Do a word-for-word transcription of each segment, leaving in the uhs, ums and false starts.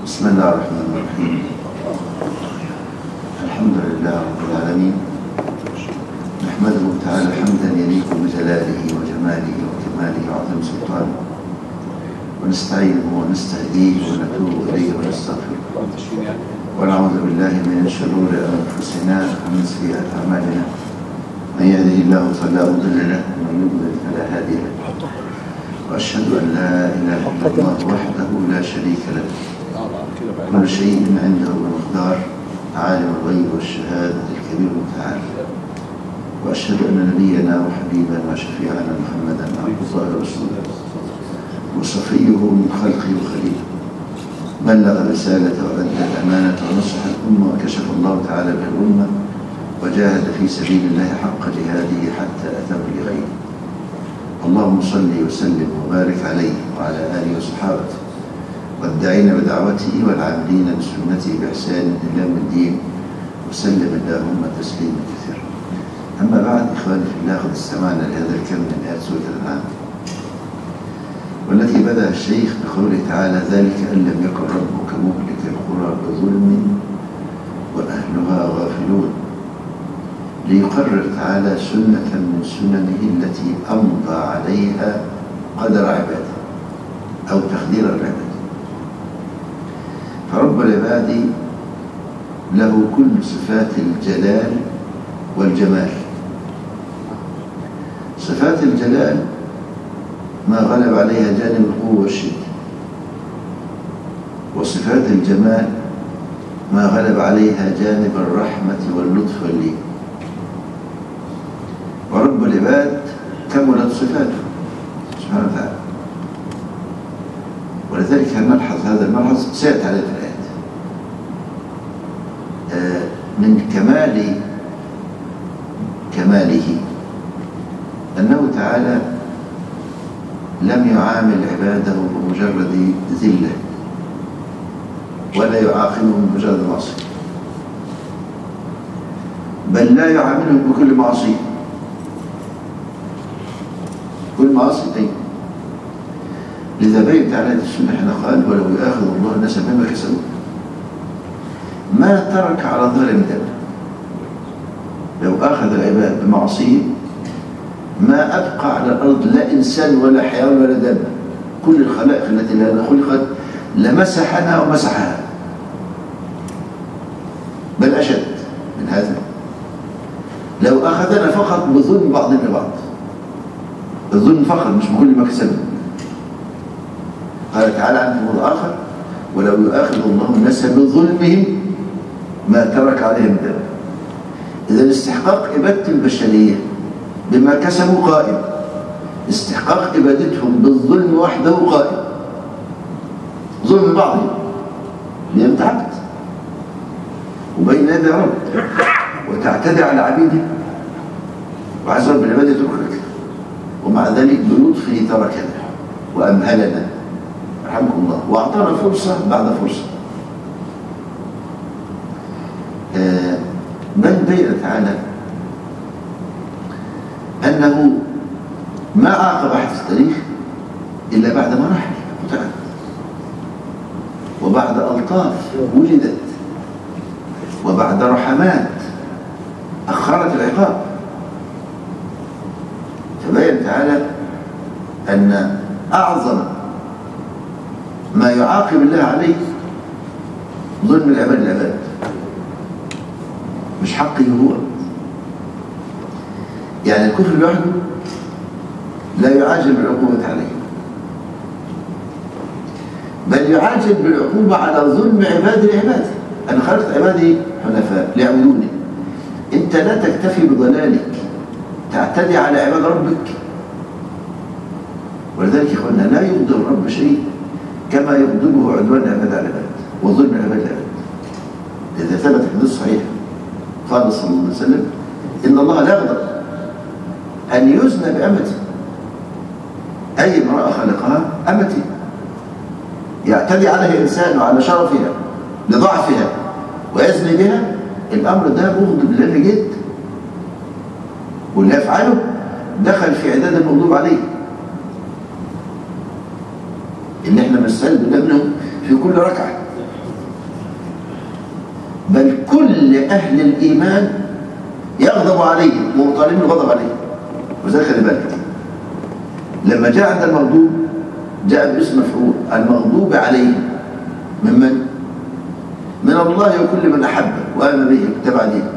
بسم الله الرحمن الرحيم. الحمد لله رب العالمين، نحمده تعالى حمدا يليق بجلاله وجماله وكماله وعظيم سلطانه، ونستعينه ونستهديه ونتوب اليه ونستغفره، ونعوذ بالله من شرور انفسنا ومن سيئات اعمالنا، من يهده الله فلا مضل له ومن يضلل فلا هادي له، واشهد ان لا اله الا الله وحده لا شريك له، كل شيء عنده بمقدار، عالم الغيب والشهاده الكبير المتعال، واشهد ان نبينا وحبيبنا وشفيعنا محمدا عبد الله ورسوله وصفيه من خلقه وخليله، بلغ الرساله وادى الامانه ونصح الامه وكشف الله تعالى به الامه، وجاهد في سبيل الله حق جهاده حتى اتاه اليقين. اللهم صل وسلم وبارك عليه وعلى اله وصحابته والداعين بدعوته والعاملين بسنته باحسان الى يوم الدين، وسلم اللهم تسليما كثيرا. اما بعد، اخواني في الله، قد استمعنا لهذا الكم من ايات سوره الانعام، والتي بدا الشيخ بقوله تعالى: ذلك ان لم يكن ربك مهلك القرى بظلم واهلها غافلون، ليقرر تعالى سنه من سننه التي امضى عليها قدر عباده او تقدير العباد. فرب العباد له كل صفات الجلال والجمال. صفات الجلال ما غلب عليها جانب القوة والشدة، وصفات الجمال ما غلب عليها جانب الرحمة واللطف واللين. ورب العباد كملت صفاته سبحانه وتعالى، ولذلك نلحظ هذا الملحظ سيأتي عليه في الآيات. آه من كمال كماله أنه تعالى لم يعامل عباده بمجرد ذلة، ولا يعاقبهم بمجرد معصية، بل لا يعاملهم بكل معصية. كل معصية، لذا بين تعالى السنة حين قال: ولو يؤاخذ الله الناس بما كسبوا ما ترك على ظهر من دابة. لو أخذ العباد بمعصية ما أبقى على الأرض لا إنسان ولا حيوان ولا دابة، كل الخلائق التي لا خلقت لمسحنا ومسحها، بل أشد من هذا. لو أخذنا فقط بظلم بعضنا بعض، الظلم فقط مش بكل ما كسبنا. قال تعالى عن الموضوع الآخر: ولو يؤاخذ الله الناس بظلمهم ما ترك عليهم دابة. إذا استحقاق إبادة البشرية بما كسبوا قائم، استحقاق إبادتهم بالظلم وحده قائم. ظلم بعضهم لأن تعبت وبين يدي رب وتعتدي على عبيده، وعز رب العباد يتركك، ومع ذلك بلطفه تركنا وأمهلنا رحمكم الله، وأعطانا فرصة بعد فرصة. آه بل بين تعالى أنه ما عاقب أحد في التاريخ إلا بعد مراحل قطعت، وبعد ألطاف ولدت، وبعد رحمات أخرت العقاب. فبين تعالى أن أعظم ما يعاقب الله عليه ظلم العباد العباد، مش حقه هو. يعني الكفر لوحده لا يعاجل بالعقوبة عليه، بل يعاجل بالعقوبة على ظلم عباد العباد. أنا خلقت عبادي حنفاء ليعبدوني. أنت لا تكتفي بضلالك، تعتدي على عباد ربك. ولذلك يا إخواننا لا يغضب الرب شيء كما يغضبه عدوان العباد على العباد وظلم العباد العباد. إذا ثبت حديث صحيح قال صلى الله عليه وسلم: إن الله لا يغضب أن يزنى بأمتي. أي امرأة خلقها أمتي، يعتدي عليها إنسان وعلى شرفها لضعفها ويزني بها، الأمر ده بغض بالله جد، واللي يفعله دخل في عداد المغضوب عليه، اللي احنا بنستعيذ بالله منهم في كل ركعة. بل كل أهل الإيمان يغضب عليهم ومطالبين الغضب عليهم. وذلك خلي بالك لما جاء عند المغضوب جاء باسم مفعول، المغضوب عليهم ممن؟ من الله وكل من أحبه وآمن به واتبع دينه.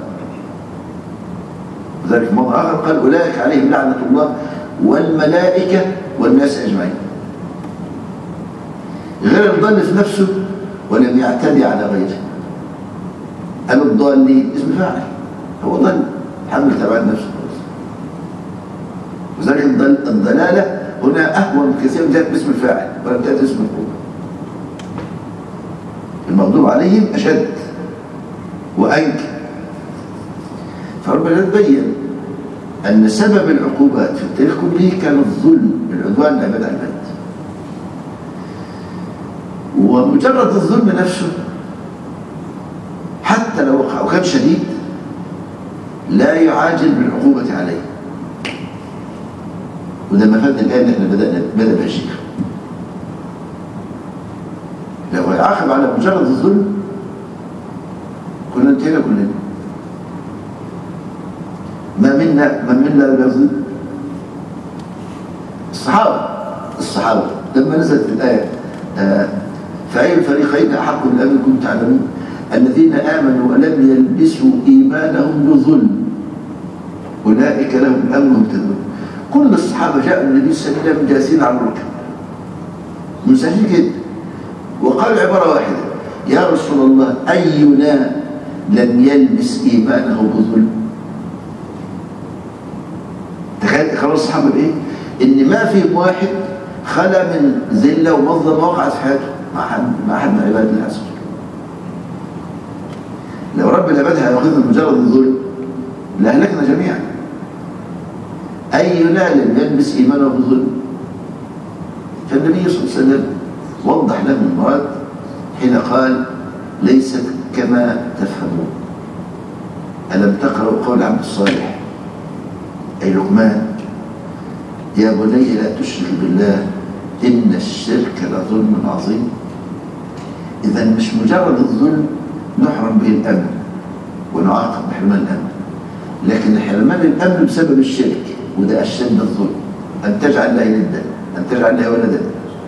وذلك في موضع آخر قال أولئك عليهم لعنة الله والملائكة والناس أجمعين. غير الضال في نفسه ولم يعتدي على غيره. قالوا الضالين اسم فاعل، هو ضل حمل تبع نفسه. وذلك الضلالة هنا أهون كثير من جاءت باسم الفاعل ولم تأتي اسم المفعول. المغضوب عليهم أشد وأنكر. فربنا تبين أن سبب العقوبات في التاريخ كله كان الظلم، العدوان لعباد العباد. ومجرد الظلم نفسه حتى لو وقع وكان شديد لا يعاجل بالعقوبة عليه. وده مفاد الآية اللي احنا بدأنا بدأ بها الشيخ. لو يعاقب على مجرد الظلم كنا انتهينا كلنا. ما منا من منا لا يظلم. الصحابة الصحابة لما نزلت الآية آه فأي الفريقين أحق بالأمن كنتم تعلمون الذين آمنوا ولم يلبسوا إيمانهم بظلم أولئك لهم الأمن مهتدون. كل الصحابة جاءوا النبي صلى الله عليه وسلم جالسين على الركب منسجين جدا وقالوا عبارة واحدة يا رسول الله أينا لم يلبس إيمانه بظلم. تخيل خلاص الصحابة بإيه؟ إن ما فيهم واحد خلى من ذلة ومظلمة وقعت في حياته مع حد مع حد من عباد الله عز وجل. لو رب العباد هيأخذنا مجرد الظلم لأهلكنا جميعا. أينا لم يلبس إيمانه بظلم. فالنبي صلى الله عليه وسلم وضح لهم المراد حين قال ليست كما تفهمون. ألم تقرأوا قول عبد الصالح أي لقمان يا بني لا تشرك بالله إن الشرك لظلم عظيم. إذا مش مجرد الظلم نحرم به الأمن ونعاقب بحرمان الأمن، لكن حرمان الأمن بسبب الشرك وده أشد الظلم، أن تجعل له ندا، أن تجعل له ولدا.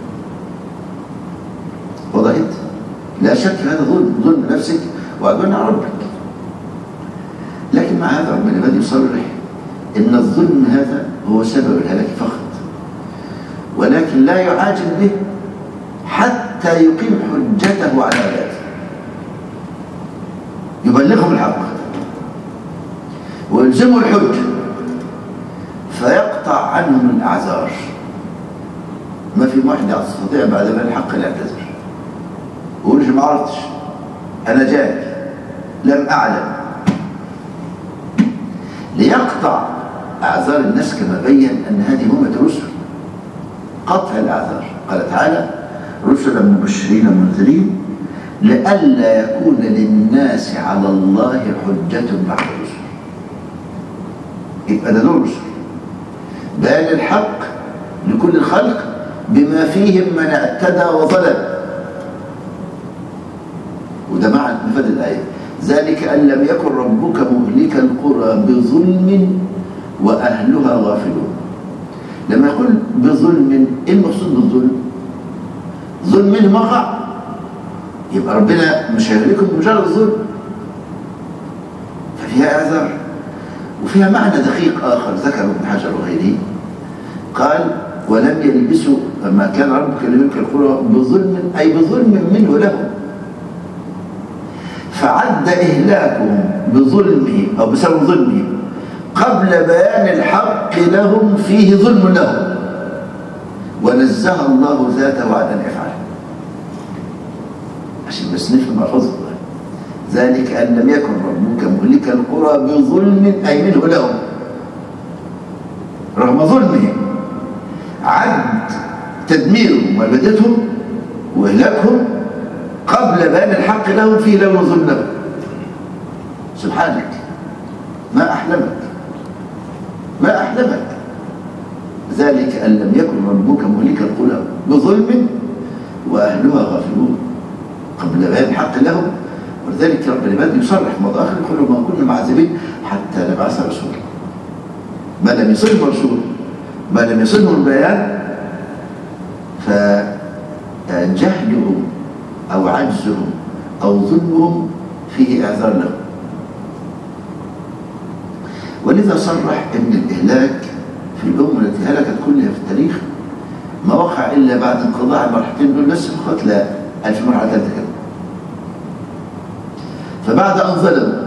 وضحت؟ لا شك هذا ظلم، ظلم نفسك وعدوان على ربك. لكن مع هذا ربنا بدأ يصرح إن الظلم هذا هو سبب الهلاك فقط، ولكن لا يعاجل به حتى يقيم حجته على عباده، يبلغهم الحق ويلزموا الحجة فيقطع عنهم الأعذار. ما في واحد يستطيع بعد ما الحق لا يعتذر ويقول ما عرفتش أنا جاهل لم أعلم، ليقطع أعذار الناس كما بين أن هذه أمة الرسل قطع الأعذار. قال تعالى رسلا مبشرين ومنذرين لئلا يكون للناس على الله حجة بعد الرسل. يبقى ده دور الرسل بيان الحق لكل الخلق بما فيهم من اعتدى وظلم. وده معنى مفاد الآية ذلك أن لم يكن ربك مهلك القرى بظلم وأهلها غافلون. لما يقول بظلم ايه المقصود بالظلم؟ ظلم منهم وقع يبقى ربنا مش هيهلكهم بمجرد الظلم، ففيها اعذار وفيها معنى دقيق آخر ذكره ابن حجر وغيره. قال ولم يلبسوا لما كان ربك لملك القرى بظلم أي بظلم منه لهم، فعد إهلاكهم بظلمه أو بسبب ظلمه قبل بيان الحق لهم فيه ظلم لهم، ونزه الله ذاته عن أن يفعله. عشان بس نفهم ملحوظة ذلك أن لم يكن ربك مهلك القرى بظلم أي منه لهم رغم ظلمهم، عد تدميرهم وإبادتهم وإهلاكهم قبل بيان الحق لهم فيه لون ظلم لهم. سبحانك ما أحلمك ما أحلمك. ذلك أن لم يكن ربك مهلك القرى بظلم وأهلها غافلون قبل بيان الحق لهم ولذلك رب العباد يصرح في موضوع آخر يقول ما كنا معذبين حتى نبعث رسولا. ما لم يصلهم رسول، ما لم يصلهم البيان، فجهلهم أو عجزهم أو ظلمهم فيه إعذار لهم. ولذا صرح أن الإهلاك في الأمة التي هلكت كلها في التاريخ ما وقع إلا بعد انقضاء المرحلتين دول بس فقط، لا ألف مرحلة ثالثة كده. فبعد أن ظلموا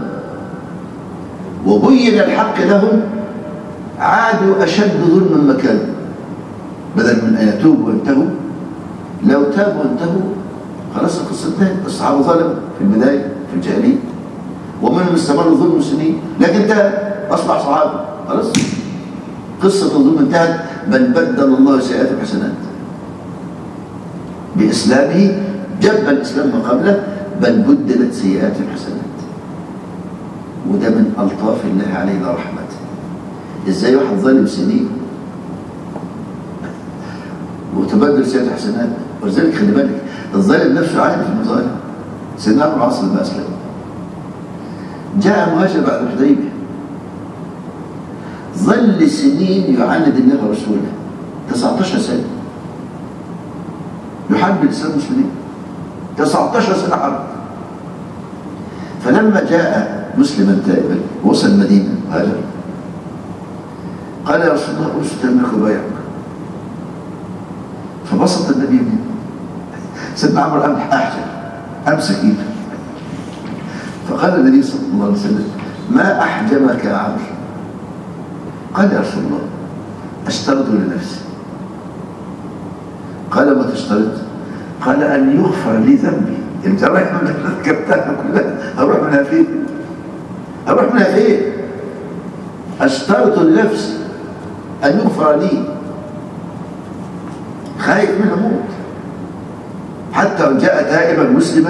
وبين الحق لهم عادوا أشد ظلما مكانه. بدل من أن يتوبوا وانتهوا، لو تابوا وانتهوا خلاص القصة انتهت. الصحابة ظلموا في البداية في الجاهلية ومنهم استمر الظلم سنين، لكن انتهى أصبح صحابة خلاص قصة الظلم انتهت. بل بدل الله سيئات الحسنات بإسلامه، جب الإسلام ما قبله، بل بدلت سيئات الحسنات. وده من ألطاف الله علينا ورحمته. إزاي واحد ظالم سنين وتبدل سيئات الحسنات؟ ولذلك خلي بالك الظالم نفسه عارف المظالم. سيدنا عمرو العاص لما أسلم جاء مهاجر بعد الحديبية، ظل سنين يعاند الله ورسوله، تسعة عشر سنة يحارب الإسلام المسلمين، تسعة عشر سنة حرب. فلما جاء مسلما تائبا وصل المدينة هاجر قال يا رسول الله أرسل تملك وبايعك. فبسط النبي منه. سيدنا عمرو قام أحجر أمسك إيده. فقال النبي صلى الله عليه وسلم ما أحجمك يا عمرو؟ قال يا رسول الله أشترط لنفسي. قال ما تشترط؟ قال أن يغفر لي ذنبي. انت رايح من ركبتها كلها أروح منها فين؟ أروح منها فين؟ أشترط لنفسي أن يغفر لي، خايف من الموت. حتى وإن جاء تائبا مسلما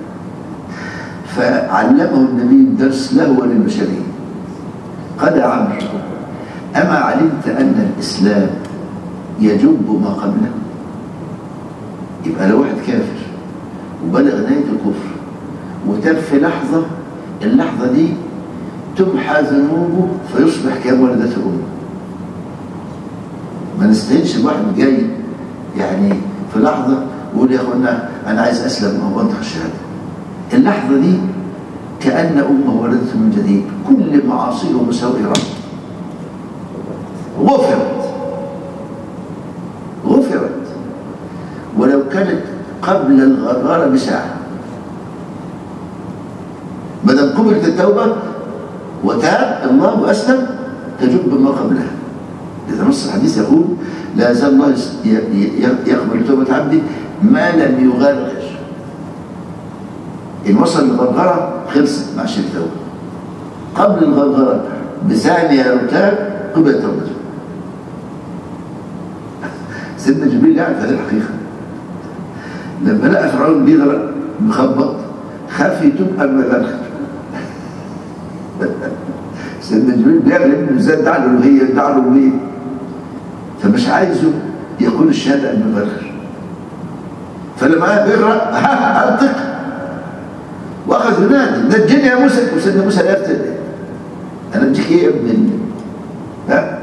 فعلمه النبي الدرس له وللبشرية. قال يا عمرو أما علمت أن الإسلام يجب ما قبله؟ يبقى لو واحد كافر وبلغ نهاية الكفر وتاب في لحظة، اللحظة دي تمحى ذنوبه فيصبح كولدته أمه. ما نستهينش الواحد جاي يعني في لحظة ويقول يا أخوانا أنا عايز أسلم وأنطق الشهادة. اللحظة دي كأن أمه ولدته من جديد، كل معاصيه ومساوئه غفرت غفرت ولو كانت قبل الغرغرة بساعة. ما دام قبلت التوبة وتاب الله وأسلم تجب ما قبلها. إذا نص الحديث يقول لا يزال الله يقبل توبة عبده ما لم يغرغر. إن وصل الغرغرة خلصت مع شرك توبة. قبل الغرغرة بثانية لو تاب قبلت توبته. سيدنا جبريل يعرف هذه الحقيقة. لما لقى فرعون بيغرق مخبط خاف يتوب قبل ما يغرق. سيدنا جبريل بيعمل ابنه ازاي دعا الالوهيه دعا الالوهيه، فمش عايزه يقول الشهاده قبل ما يغرق. فلما بيغرق انطق واخذ ينادي نجني يا موسى. وسيدنا موسى لا يفتح انا اديك ايه يا ابن ها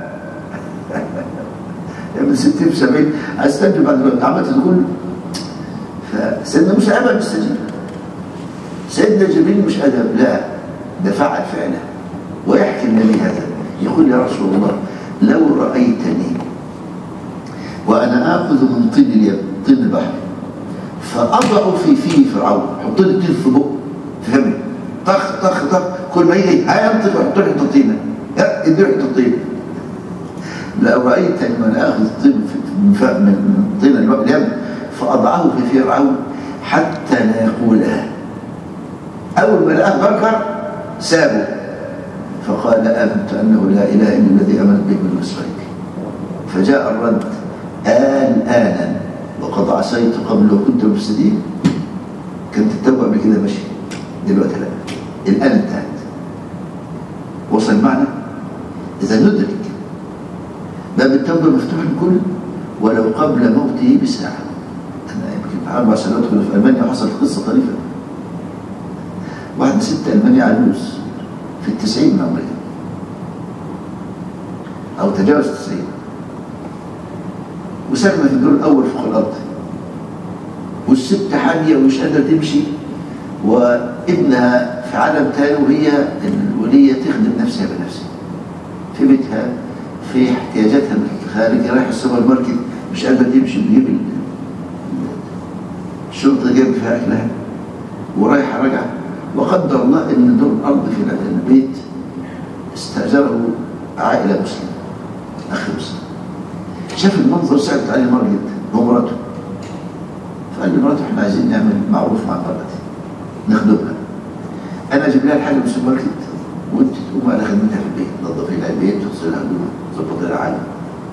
يا ابن ستين في سبعين عايز تنجو بعد ما عملت كله. فسيدنا موسى ابى يستجيب. سيدنا جبريل مش ادب، لا ده فعل فعله. ويحكي النبي هذا يقول يا رسول الله لو رايتني وانا اخذ من طين اليم طين البحر فاضع في فيه فرعون، حط لي الطين في بقه في فمي طخ طخ طخ، كل ما يجي هينطق يحط لي حته طينه ادي له حته طينه. لو رايتني وانا اخذ طين من طين اليم فاضعه في فيه فرعون حتى لا يقولها. اول ما لقاه بركر سابه فقال آمنت أنه لا إله إلا الذي آمنت به بنو إسرائيل. فجاء الرد آن آنا وقد عصيت قبل وكنت مفسدين. كانت التوبة قبل كده ماشي، دلوقتي لا، الآن انتهت. وصل معنا؟ إذا ندرك باب التوبة مفتوح الكل ولو قبل موته بساعة. أنا يمكن أربع سنوات كنا في ألمانيا وحصلت قصة طريفة. واحدة ست ألمانية عجوز في التسعين من عمرها أو تجاوز التسعين، وساكنة في الدور الأول فوق الأرض، والست حامية ومش قادرة تمشي، وابنها في عالم تاني، وهي الولية تخدم نفسها بنفسها في بيتها في احتياجاتها من الخارج، رايحة السوبر ماركت مش قادرة تمشي، تجيب الشنطة جايب فيها أكلها ورايحة راجعة، وقدر الله إن دور الأرض في البيت استأجره عائلة مسلمة، أخ مسلم، شاف المنظر صعبت عليه مرة جدا هو مراته، فقال لمراته احنا عايزين نعمل معروف مع مراتي نخدمها، انا اجيب لها الحاجه من السوبر ماركت وانت تقوم على خدمتها في البيت، تنظفي لها البيت، تغسل لها هدومها، تظبط لها عالم.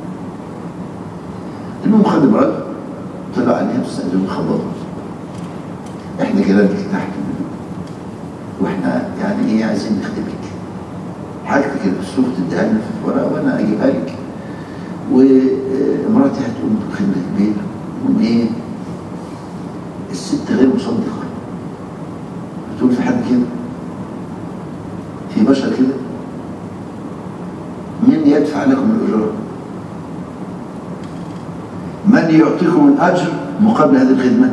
المهم خد مراته طلع عليها مستأجرين خبطوا، احنا كده تحت واحنا يعني ايه عايزين نخدمك، حاجتك اللي في السوق تديها لنا في ورقه وانا اجيبها لك، ومراتي هتقوم تدخل لك البيت، تقوم ايه الست غير مصدقه بتقول في حد كده، في بشر كده، من يدفع لكم الاجره؟ من يعطيكم الاجر مقابل هذه الخدمه؟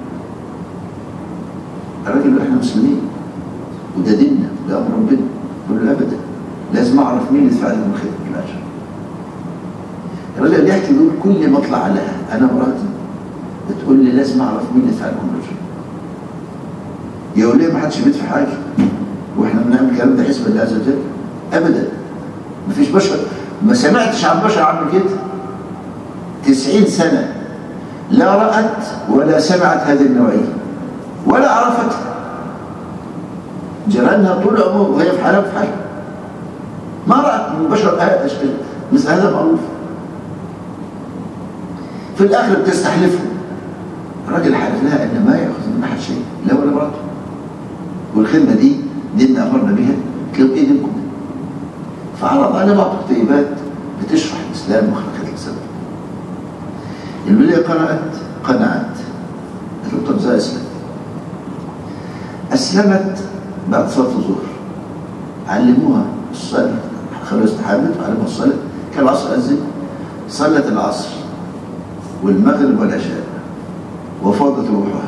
الراجل يقول احنا مسلمين وده ديننا وده امر ربنا، يقول له ابدا لازم اعرف مين يدفع لكم الخدمه الاجر. الراجل اللي يحكي يقول كل ما اطلع عليها انا مراتي بتقول لي لازم اعرف مين يدفع لكم الاجر. يا وليه ما حدش بيدفع حاجه واحنا بنعمل الكلام ده حسبا لله عز وجل؟ ابدا، ما فيش بشر، ما سمعتش عن بشر عملوا كده. تسعين سنه لا رأت ولا سمعت هذه النوعيه ولا عرفتها. جيرانها طول عمرها وهي في حالها في حالها ما رأت من بشر مثل هذا معروف. في الاخر بتستحلفهم، الراجل حلف لها ان ما ياخذ من احد شيء لا ولا مراته، والخدمه دي ديننا امرنا بها، كيف ايديكم؟ فعرض على بعض الكتيبات بتشرح الاسلام وخلقات الاسلام. الوليه قرأت قنعت، قالت له طب زي اسلم. اسلمت بعد صلاه الظهر، علموها الصلاه، خلوا استحامت وعلموها الصلاه، كان العصر اذن، صلت العصر والمغرب والعشاء وفاضت روحها.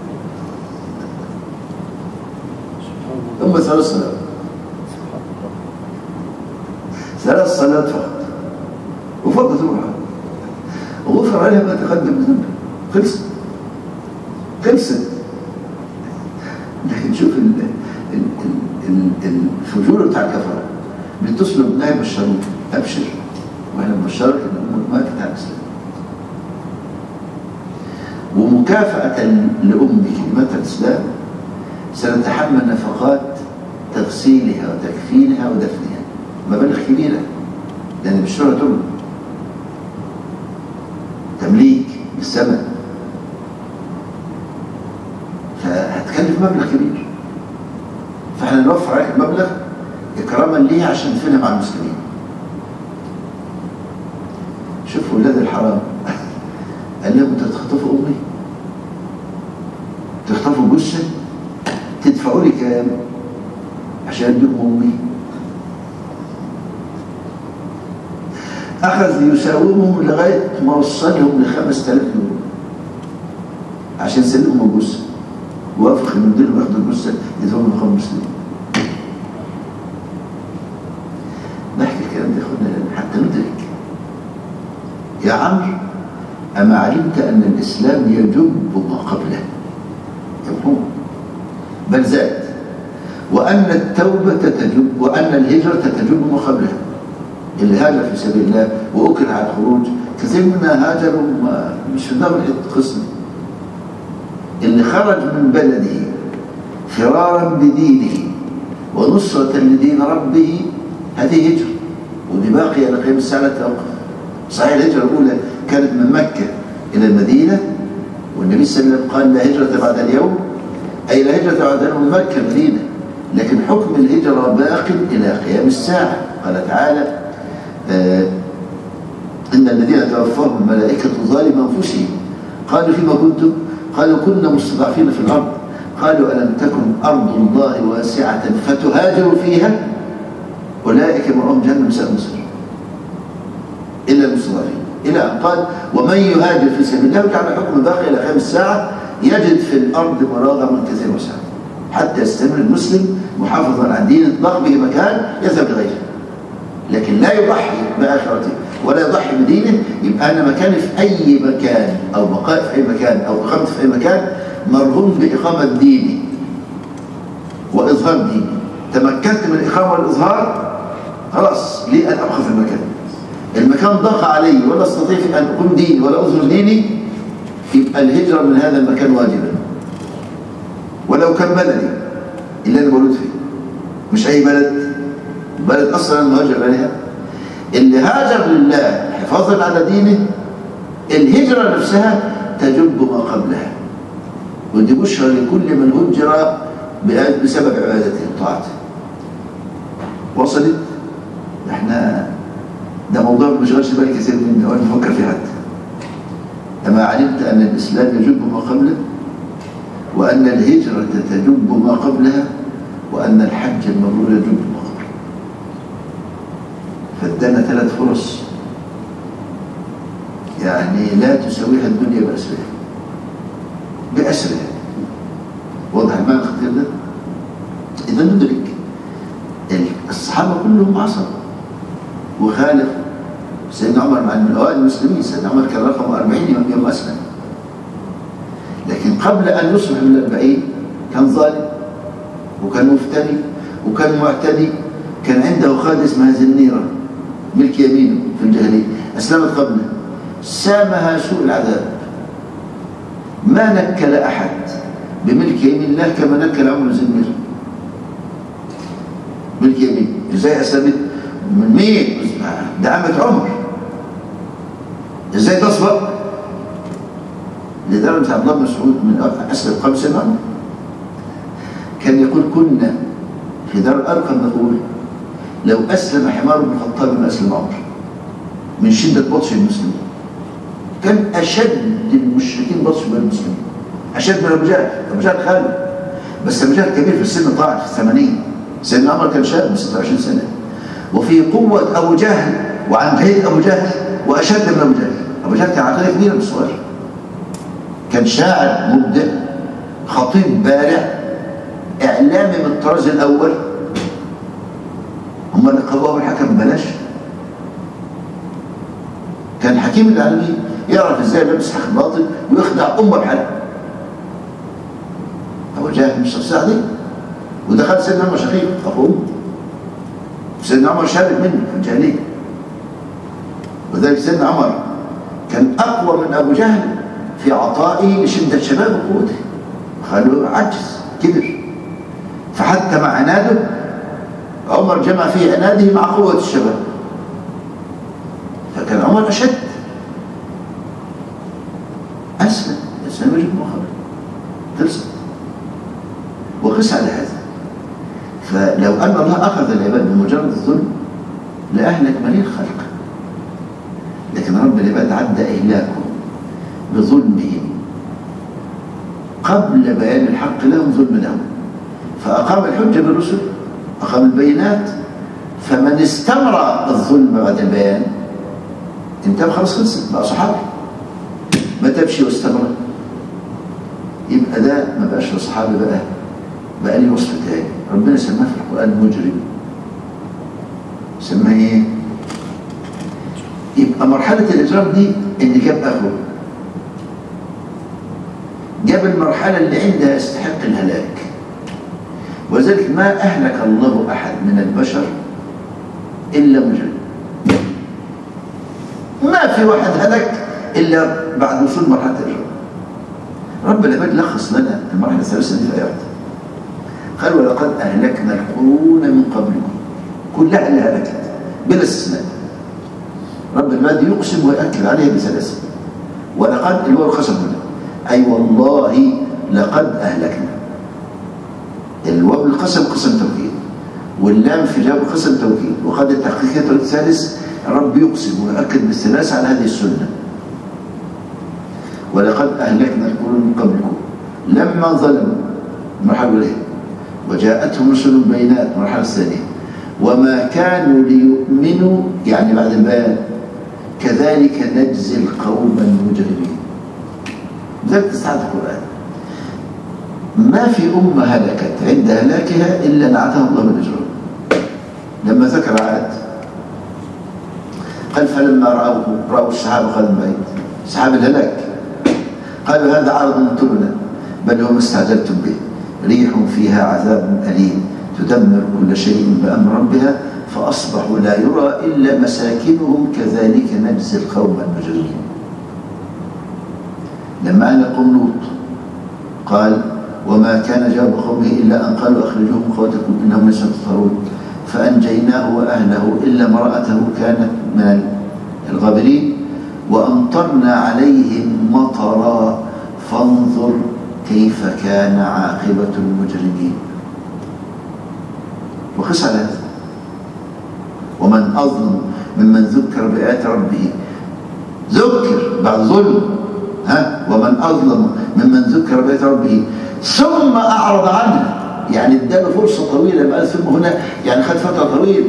ثم ثلاث صلوات، ثلاث صلوات فقط وفاضت روحها، وغفر عليها ما تقدم من ذنبها، خلصت خلصت. لكن شوف ال ال ال الفجور بتاع الكفره، بيتصلوا بناء يبشروك ابشر واحنا بنبشرك ان امك ماتت على الاسلام. ومكافأة لأم بكلمات الإسلام سنتحمل نفقات تغسيلها وتكفينها ودفنها، مبالغ كبيرة لأن بالشهرة تملك تمليك بالثمن، فهتكلف مبلغ كبير، فاحنا نوفر عليك المبلغ إكراما ليها عشان ندفنها مع المسلمين. شوفوا ولاد الحرام قال لهم انتوا تخطفوا امي؟ تخطفوا جثه؟ تدفعوا لي كام عشان اديكم امي؟ اخذ يساومهم لغايه ما وصلهم ل خمسة آلاف يورو عشان يسلمهم الجثه، وافق ان يديرهم ياخدوا الجثه يدفعوا لهم مسلمين. نحكي الكلام ده يا اخوانا حتى ندرك. يا عمرو أما علمت أن الإسلام يجب ما قبله؟ يفهم، بل زاد، وأن التوبة تجب، وأن الهجرة تجب ما قبلها. اللي هاجر في سبيل الله وأكره على الخروج، كثير منا هاجروا مش في دار القسم. اللي خرج من بلده فرارا بدينه ونصرة لدين ربه هذه هجرة، ودي باقية لقيم الساعة لا توقف. صحيح الهجرة الأولى كانت من مكة إلى المدينة، والنبي صلى الله عليه وسلم قال لا هجرة بعد اليوم، أي لا هجرة بعد اليوم من مكة المدينة، لكن حكم الهجرة باق إلى قيام الساعة. قال تعالى آه إن الذين توفاهم الملائكة ظالم أنفسهم قالوا فيما كنتم؟ قالوا كنا مستضعفين في الأرض قالوا ألم تكن أرض الله واسعة فتهاجروا فيها أولئك مأواهم جهنم وساءت مصيرا إلا المستضعفين، إلى أن قال ومن يهاجر في سبيل الله وجعل الحكم باقي إلى قيام الساعة يجد في الأرض مراغما كثيرا وسعة حتى يستمر المسلم محافظا على دين اطلق به مكان يذهب لغيره، لكن لا يضحي بآخرته ولا يضحي بدينه. يبقى أنا مكاني في أي مكان أو بقائي في أي مكان أو إقامتي في أي مكان مرهون بإقامة ديني وإظهار ديني. تمكنت من الإقامة والإظهار خلاص لي أن أبقى في المكان. المكان ضاق علي ولا أستطيع أن أقوم ديني ولا أظهر ديني، يبقى الهجرة من هذا المكان واجبا ولو كان بلدي اللي أنا مولود فيه، مش أي بلد، بلد أصلا مهاجر عليها. اللي هاجر لله حفاظا على دينه الهجرة نفسها تجب ما قبلها، ودي بشرى لكل من هجر بسبب عبادته وطاعته. وصلت؟ احنا ده موضوع ما بيشغلش بالي كثير منه وانا بفكر فيه حتى. أما علمت أن الإسلام يجب ما قبله، وأن الهجرة تجب ما قبلها، وأن الحج المبرور يجب ما قبله. فادانا ثلاث فرص يعني لا تساويها الدنيا بأسرها بأسرها. واضح المعنى الخطير ده؟ إذا ندرك الصحابة كلهم عصروا وخالف. سيدنا عمر مع من أوائل المسلمين، سيدنا عمر كان رقم أربعين يوم أسلم، لكن قبل أن يصبح من الأربعين كان ظالم وكان مفتري وكان معتدي. كان عنده خادم اسمها زنيرة ملك يمينه في الجاهلية، أسلمت قبله، سامها سوء العذاب. ما نكل أحد بملك يمين الله كما نكل عمر زنيرة ملك يمين. ازاي أسلمت؟ من مين؟ ده عمة عمر، ازاي تصبر؟ لدرجة عبد الله بن مسعود من أسلم قبل سنة عمر كان يقول كنا في دار الأرقم نقول لو أسلم حمار بن الخطاب ما أسلم عمر من شدة بطش المسلمين. كان أشد المشركين بطش من المسلمين، أشد من أبو جهل. أبو جهل خالد، بس أبو جهل كبير في السن، طاعن في الثمانين. سيدنا عمر كان شاب من ستة وعشرين سنة، وفي قوة أبو جهل وعن هيئة أبو جهل وأشد من أبو جهل. أبو جهل كان عقلية كبيرة من الصغير، كان شاعر مبدع، خطيب بارع، إعلامي من الطراز الأول. هم اللي قووا الحكم ببلاش. كان حكيم العالمين يعرف ازاي يلبس حق باطل ويخدع أمة بحالها. أبو جهل مش شخصية عادية، ودخل سيدنا عمر شقيق أخوه، سيدنا عمر شارك منه في الجاهلية. وذلك سيدنا عمر كان أقوى من أبو جهل في عطائه لشدة شباب وقوته، خلوه عجز كبر. فحتى مع عناده عمر جمع في عناده مع قوة الشباب، فكان عمر أشد. أسلم الإسلام يجب مخرج تلصق وقس على هذا. فلو أن الله أخذ العباد بمجرد الظلم لأهلك مليء الخلق، لكن رب العباد عد إهلاكهم بظلمهم قبل بيان الحق لهم ظلم لهم، فأقام الحجة بالرسل، أقام البينات. فمن استمر الظلم بعد البيان انتهى خلاص، خلصت بقى صحابي. ما تمشي واستمر يبقى ده ما بقاش لصحابي، بقى بقى لي وصف تاني. ربنا سماه في القرآن مجرم، سماه ايه؟ يبقى مرحلة الإجرام دي إن جاب أخوه، جاب المرحلة اللي عندها يستحق الهلاك. وذلك ما أهلك الله أحد من البشر إلا مجرم. ما في واحد هلك إلا بعد وصول مرحلة الإجرام. رب العباد لخص لنا المرحلة الثالثة دي في آيات، قال ولقد أهلكنا القرون من قبلكم، كلها اللي هلكت بلا استثناء. رب العباد يقسم ويأكد عليها بثلاثة. ولقد اللي هو القسم هنا، أي والله لقد أهلكنا. الواو القسم قسم توكيد، واللام في جواب قسم توكيد، وقد التحقيقات الثالث رب يقسم ويأكد بالثلاثة على هذه السنة. ولقد أهلكنا القرون من قبلكم لما ظلموا المرحلة الأولى. وجاءتهم رسل بينات المرحلة الثانية. وما كانوا ليؤمنوا يعني بعد البيان كذلك نجزي القوم المجرمين. ذلك تستعد القرآن. ما في أمة هلكت عند هلاكها إلا نعتها الله بالإجرام. لما ذكر عاد قال فلما رأوه رأوا السحاب قال من بعيد سحاب الهلاك قالوا هذا عارض ممطرنا بل هو ما استعجلتم به ريح فيها عذاب أليم تدمر كل شيء بأمر ربها فأصبحوا لا يرى إلا مساكنهم كذلك نجزي القوم المجرمين. لما أنا قوم لوط قال وما كان جواب قومه إلا أن قالوا أخرجوهم من قوتكم إنهم ليسوا ينتصرون فأنجيناه وأهله إلا امرأته كانت من الغابرين وأمطرنا عليهم مطرا فانظر كيف كان عاقبة المجرمين. وقس على هذا ومن أظلم ممن ذكر بآيات ربه ذكر بعد ظلم ها ومن أظلم ممن ذكر بآيات ربه ثم أعرض عنها يعني اداله فرصة طويلة بقى ثم هنا يعني خد فترة طويلة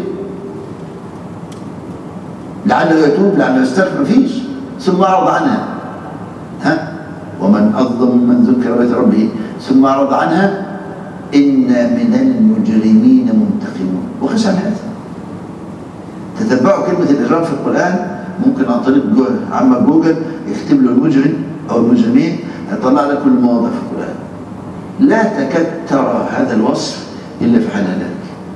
لعله يتوب لعله يستغفر مفيش ثم أعرض عنها ها ومن أظلم من ذكر بآيات ربه ثم أعرض عنها إنا من المجرمين منتقمون. وخش على هذا تتبعوا كلمة الإجرام في القرآن ممكن عن طريق عم جوجل يكتب له المجرم أو المجرمين يطلع لك كل المواضع في القرآن. لا تكاد ترى هذا الوصف إلا في حال هلاك.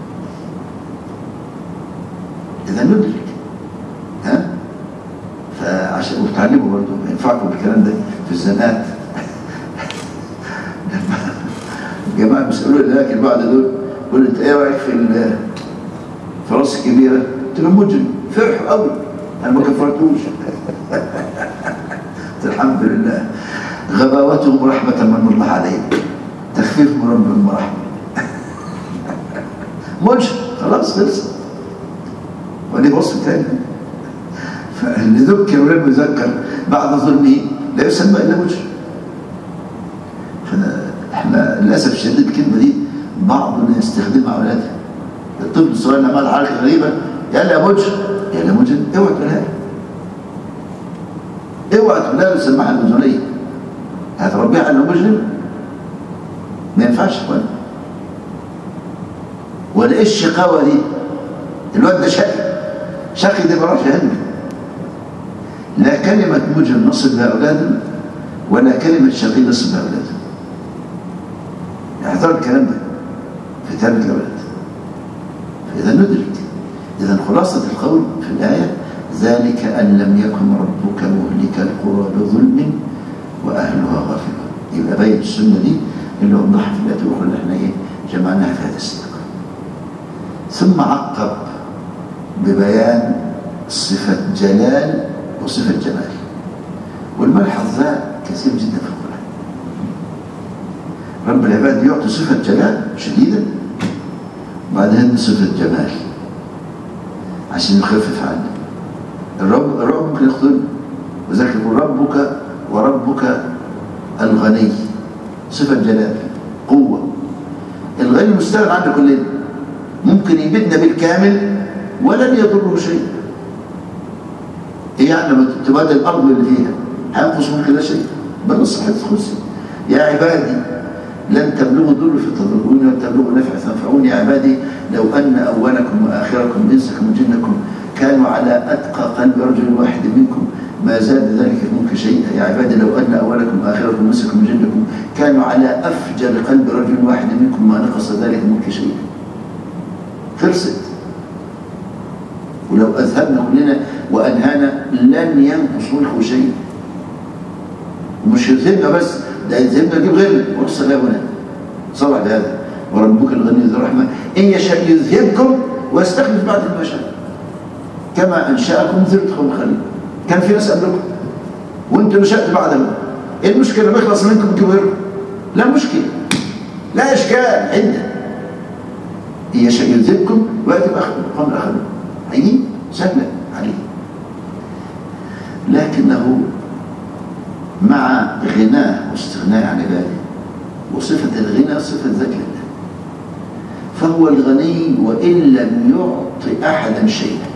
إذا ندرك ها فعشان وتعلموا برضه ينفعكم بالكلام ده في الزنقات. الجماعة بيسألوا الهلاك البعض دول يقولوا أنت إيه رأيك في في راس الكبيرة؟ قلت لهم مجرم فرحوا قوي أنا ما كفرتوش. الحمد لله غباوتهم رحمة من الله عليهم تخفيف من ربهم ورحمة. مجرم خلاص خلص ودي وصف تاني. فاللي ذكر ولم يذكر بعد ظلمه لا يسمى إلا مجرم. احنا للأسف الشديد الكلمة دي بعضنا يستخدمها على أولاده. الطفل الصغير لما عمل حركة غريبة يا لا مجرم يا لا مجرم اوعى تقولها اوعى تقولها وتسمعها المجرمية هتربيها على مجرم ما ينفعش يا اخوان. ولا ايه الشقاوة دي؟ الواد ده شقي شقي دي براش هدم. لا كلمة مجرم نصب لها أولاده ولا كلمة شقي نصب لها أولاده. احذروا الكلام ده في تربية الأولاد. فإذا ندرك إذا خلاصة القول في الآية ذلك أن لم يكن ربك مهلك القرى بظلم وأهلها غافلون. يبقى باين السنة دي اللي وضحها في الآية الأخرى اللي احنا إيه جمعناها في هذا السياق. ثم عقب ببيان صفة جلال وصفة جمال. والملحظ ذا كثير جدا في القرآن. رب العباد يعطي صفة جلال شديدة وبعدين صفة جمال عشان يخفف عنه. الرب الرب ممكن يخطب وذلك يقول ربك وربك الغني صفة جلال قوة. الغني مستغنى عنه كلنا ممكن يبدنا بالكامل ولن يضره شيء. إيه يعني لما تبادل الأرض اللي فيها هينقص من كده شيء بل الصحة تخص يا عبادي لن تبلغوا ضر فتضروني ولن تبلغوا نفع تنفعوني. يا عبادي لو أن أولكم وآخركم إنسكم وجنكم كانوا على أتقى قلب رجل واحد منكم ما زاد ذلك في الملك شيئا. يا عبادي لو أن أولكم وآخركم إنسكم وجنكم كانوا على أفجر قلب رجل واحد منكم ما نقص ذلك الملك شيئا. خلصت. ولو أذهبنا كلنا وأنهانا لن ينقص ملكه شيء. ومش يذهبنا بس ده يذهبنا يجيب غيرنا ونصل له هنا. صلح بهذا وربك الغني ذو الرحمة إن يشاء يذهبكم ويستخلف بعد ما شاء كما أنشأكم ذرتكم خليل. كان في ناس قبلكم وانتم نشأت بعدهم. ايه المشكلة ما يخلص منكم انتم غيركم؟ لا مشكلة لا إشكال عنده. إن يشاء يذهبكم ويأتي بقوم آخرين. هيجي سهلة عليه. لكنه مع غناه واستغناء عن عباده وصفة الغنى صفة ذات لله، فهو الغني وإن لم يعط أحدا شيئا.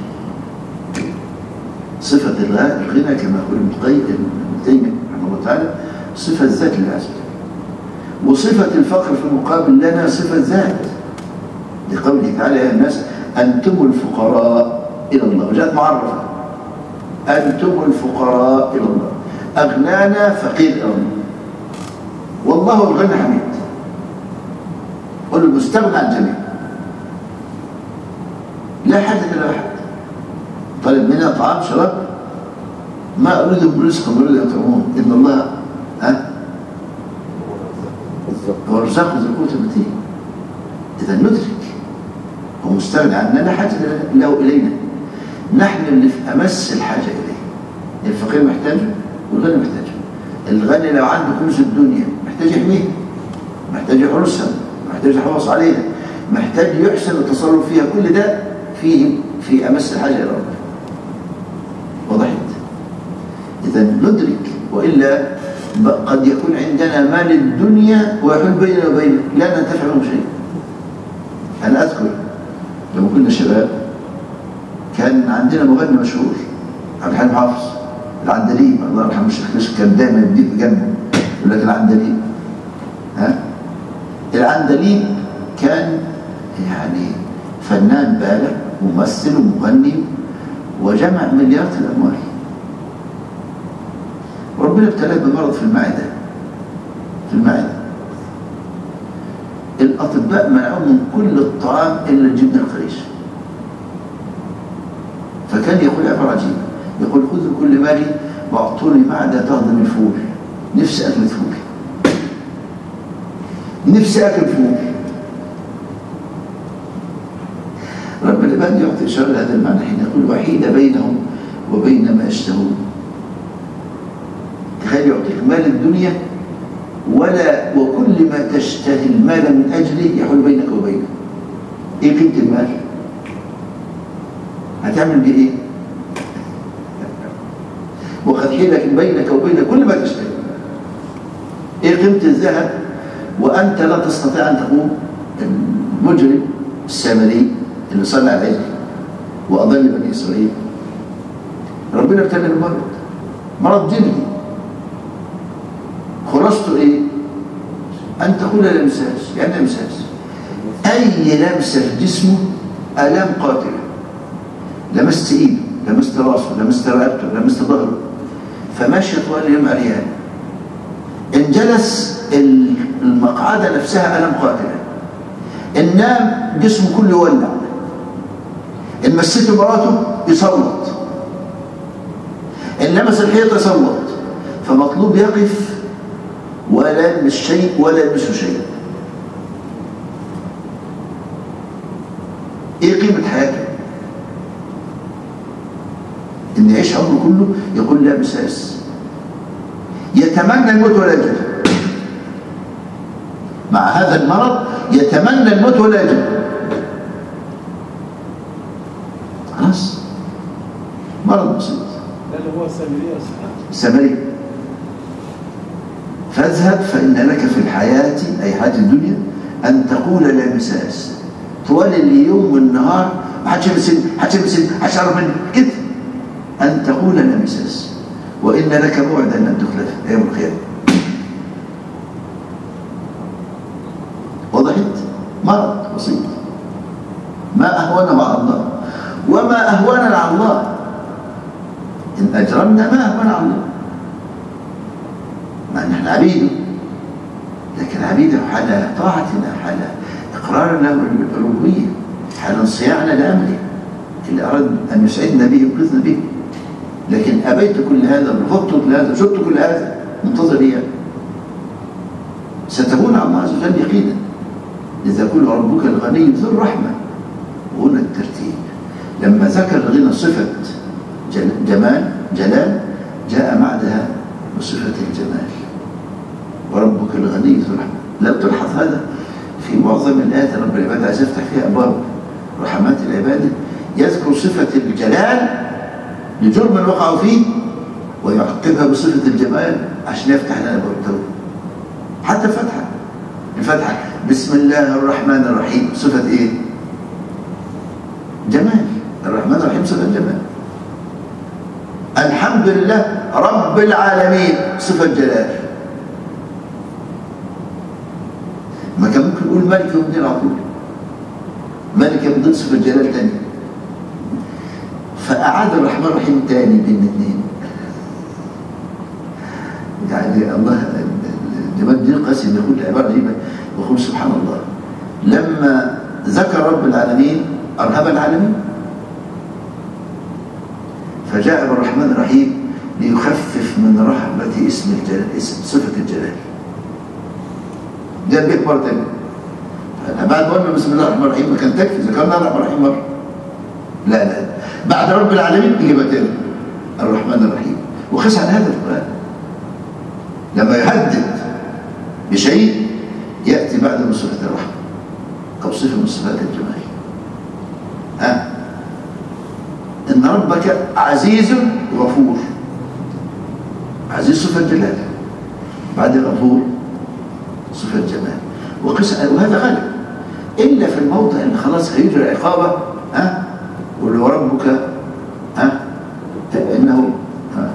صفة الغنى كما يقول ابن تيمية رحمه الله تعالى صفة ذات لله عز وجل، وصفة الفقر في المقابل لنا صفة ذات، لقوله تعالى يا الناس أنتم الفقراء إلى الله، وجاءت معرفة أنتم الفقراء إلى الله، أغنانا فقير إلى الله، والله الغني حميد، قل المستغنى عن الجميع، لا حاجة إلى أحد، طلب منا طعام شراب ما أريدهم رزقا ولا يطعمون إن الله ها هو الرزاق ذو القوة المتين. إذا ندرك هو مستغني عننا، لا حاجة له إلينا، نحن اللي في أمس الحاجة إليه. الفقير محتاجه والغني محتاجه. الغني لو عنده كنوز الدنيا محتاج يحميها، محتاج يحرسها، محتاج يحافظ عليها، محتاج يحسن التصرف فيها، كل ده فيه في أمس الحاجة إلى ربنا. وضحت؟ إذا ندرك، وإلا قد يكون عندنا مال الدنيا ويحول بيننا وبينه لا ننتفع منه شيء. أنا أذكر لما كنا شباب كان عندنا مغني مشهور عبد الحليم حافظ العندليب، الله يرحمه الشيخ كشك، كان دايما يديك جنبه يقول لك العندليب. ها؟ العندليب كان يعني فنان بالغ، ممثل ومغني، وجمع مليارات الأموال، وربنا ابتلاه بمرض في المعدة في المعدة الأطباء منعوه من كل الطعام إلا الجبنة القريش. فكان يقول عبارة عجيبة، يقول خذوا كل مالي واعطوني معدة تهضم الفول، نفسي أكل فول، نفسي أكل فول. رب العباد يعطي إشارة هذا المعنى حين يقول وحيد بينهم وبين ما يشتهون. تخيل يعطيك مال الدنيا ولا وكل ما تشتهي المال من أجله يحول بينك وبينه. إيه قيمة المال؟ هتعمل بيه إيه؟ وقد حيلك بينك وبين كل ما تشتهي. إيه قيمة الذهب وأنت لا تستطيع أن تقوم؟ المجرم السامري اللي صنع العجل وأضل بني إسرائيل، ربنا ابتلى بمرض، مرض جلدي، خلاصته إيه؟ أن تقول لا مساس، يعني مساس أي لمسة في جسمه آلام قاتلة، لمست إيده، لمست راسه، لمست رقبته، لمست ظهره، فماشي طوال اليوم عريان. إن جلس المقعدة نفسها آلام قاتلة، إن نام جسمه كله يولع، إن مسته مراته يصوت، إن لمس الحيط يصوت. فمطلوب يقف ولا يلمس شيء ولا يلمسه شيء. إيه قيمة حياته؟ إن يعيش عمره كله يقول لا مساس، يتمنى الموت ولا يجد. مع هذا المرض يتمنى الموت ولا يجد. خلاص مرض بسيط. ده اللي هو السامري يا صاحبي. السامري. فاذهب فإن لك في الحياة أي حياة الدنيا أن تقول لا مساس طوال اليوم والنهار، ما حدش يمسني، ما حدش يمسني، ما حدش يعرف مني كده. أن تقول لا مساس، وإن لك موعدا لن تخلفه يوم القيامة. وضحت؟ مرض بسيط ما أهون مع الله وما أهوننا على الله. إن أجرمنا ما أهون على الله، مع أن احنا عبيده، لكن عبيده حال طاعتنا، حال إقرارنا بالربوبية، حال انصياعنا لأمره اللي أراد أن يسعدنا به وينقذنا به. لكن أبيت كل هذا، رفضت كل هذا، شفت كل هذا، منتظر إياه. ستكون على الله عز وجل يقينا. إذا يقول ربك الغني ذو الرحمة. وهنا الترتيب، لما ذكر الغنى صفة جمال جلال جاء بعدها بصفة الجمال، وربك الغني ذو الرحمة. لا تلحظ هذا في معظم الآيات رب العباد عايز يفتح فيها أبواب رحمات العبادة، يذكر صفة الجلال لجرم وقعوا فيه ويعقبها بصفة الجمال عشان يفتح لنا أبواب التوبة. حتى فتحة الفاتحة بسم الله الرحمن الرحيم صفة إيه؟ جمال. الرحمن الرحيم صفة جمال. الحمد لله رب العالمين صفة جلال. ما كان ممكن يقول مالك يوم الدين على طول، مالك يوم الدين صفة جلال تاني، فأعاد الرحمن الرحيم تاني بين الاثنين. يعني الله جمال الدين القاسم يقول العبارة دي يقول سبحان الله، لما ذكر رب العالمين أرهب العالمين، فجاء بالرحمن الرحيم ليخفف من رهبة اسم الجلال، اسم صفة الجلال. جاء بيك مرة تانية. بعد ما قلنا بسم الله الرحمن الرحيم ما كان تكفي، ذكرنا الرحمن الرحيم مرة. لا لا بعد رب العالمين يجيبها تاني الرحمن الرحيم. وقس على هذا القرآن لما يهدد بشيء يأتي بعد من صفة الرحمة أو صفة من صفات الجمال. ها إن ربك عزيز غفور. عزيز صفة جلال، بعد غفور صفة جمال. وقس وهذا غالب إلا في الموضع اللي خلاص هيجري عقابه. ها قل وربك ها إنه ها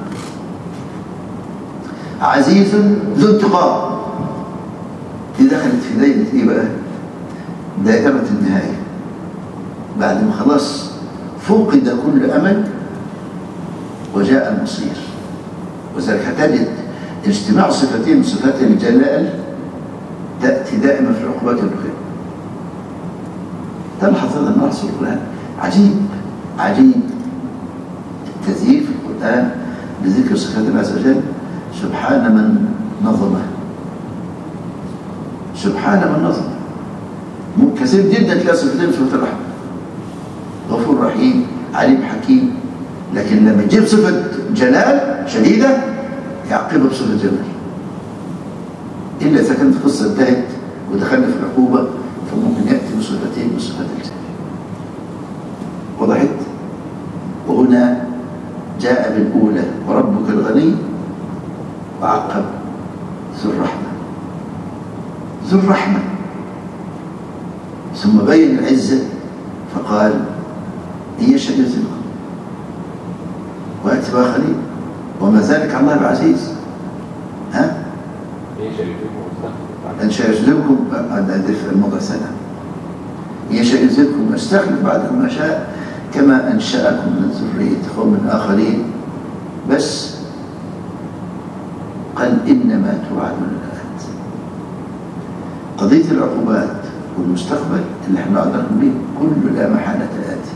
عزيز ذو انتقام. دي دخلت في دايرة إيه بقى؟ دائرة النهاية. بعد ما خلاص فقد كل أمل وجاء المصير. وذلك هتجد اجتماع صفتين من صفات الجلال تأتي دائما في العقوبات الأخرى. تلحظ هذا النص في القرآن عجيب عجيب. التزيين في القرآن بذكر صفات الله عز وجل. سبحان من نظمه، سبحان من نظمه. كثير جدا تلاقي صفتين في صفة الرحمة، غفور رحيم عليم حكيم، لكن لما يجيب صفة جلال شديدة يعقبها بصفة جمال. إلا إذا كانت القصة انتهت ودخلنا في العقوبة فممكن يأتي بصفتين من صفات الجلال. وضحت؟ وهنا جاء بالأولى وربك الغني، وعقب ذو الرحمة. ذو الرحمة ثم بين العزة فقال إن يشاء يذهبكم ويأتي بآخرين وما ذلك على الله بعزيز. ها؟ إن شاء يذهبكم في الموضع سنة. إن يشاء يذهبكم ويستخلف بعد ما شاء كما أنشأكم من ذرية قوم آخرين. بس قال إنما توعدون لآت. قضية العقوبات والمستقبل اللي احنا وعدناكم به كل لا محالة آتي.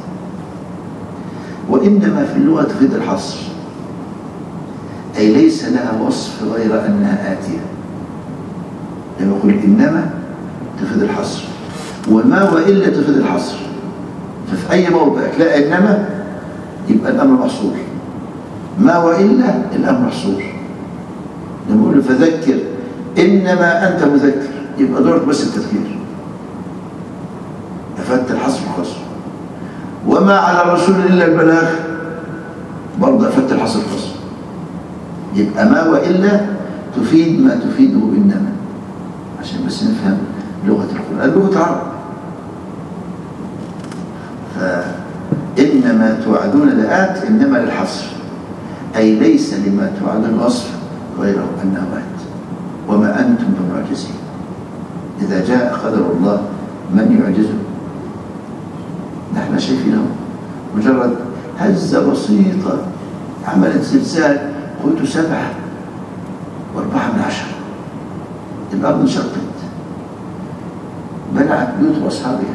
وإنما في اللغة تفيد الحصر، أي ليس لها وصف غير أنها آتية. لما يقول إنما تفيد الحصر، وما وإلا تفيد الحصر. ففي أي موضع تلاقي إنما يبقى الأمر محصور، ما وإلا الأمر محصور. لما يقول فذكر إنما أنت مذكر يبقى دورك بس التذكير، أفدت الحصر القصر. وما على الرسول إلا البلاغ برضه أفدت الحصر القصر. يبقى ما وإلا تفيد ما تفيده إنما، عشان بس نفهم لغة القرآن لغة العرب. فإنما توعدون لآت إنما للحصر، أي ليس لما توعدون وصف غيره أنه آت وما أنتم بمعجزين. إذا جاء قدر الله من يعجزه؟ نحن شايفينه مجرد هزة بسيطة عملت زلزال قوته سبعة واربعة من عشرة، الأرض انشقت بلعت بيوت وأصحابها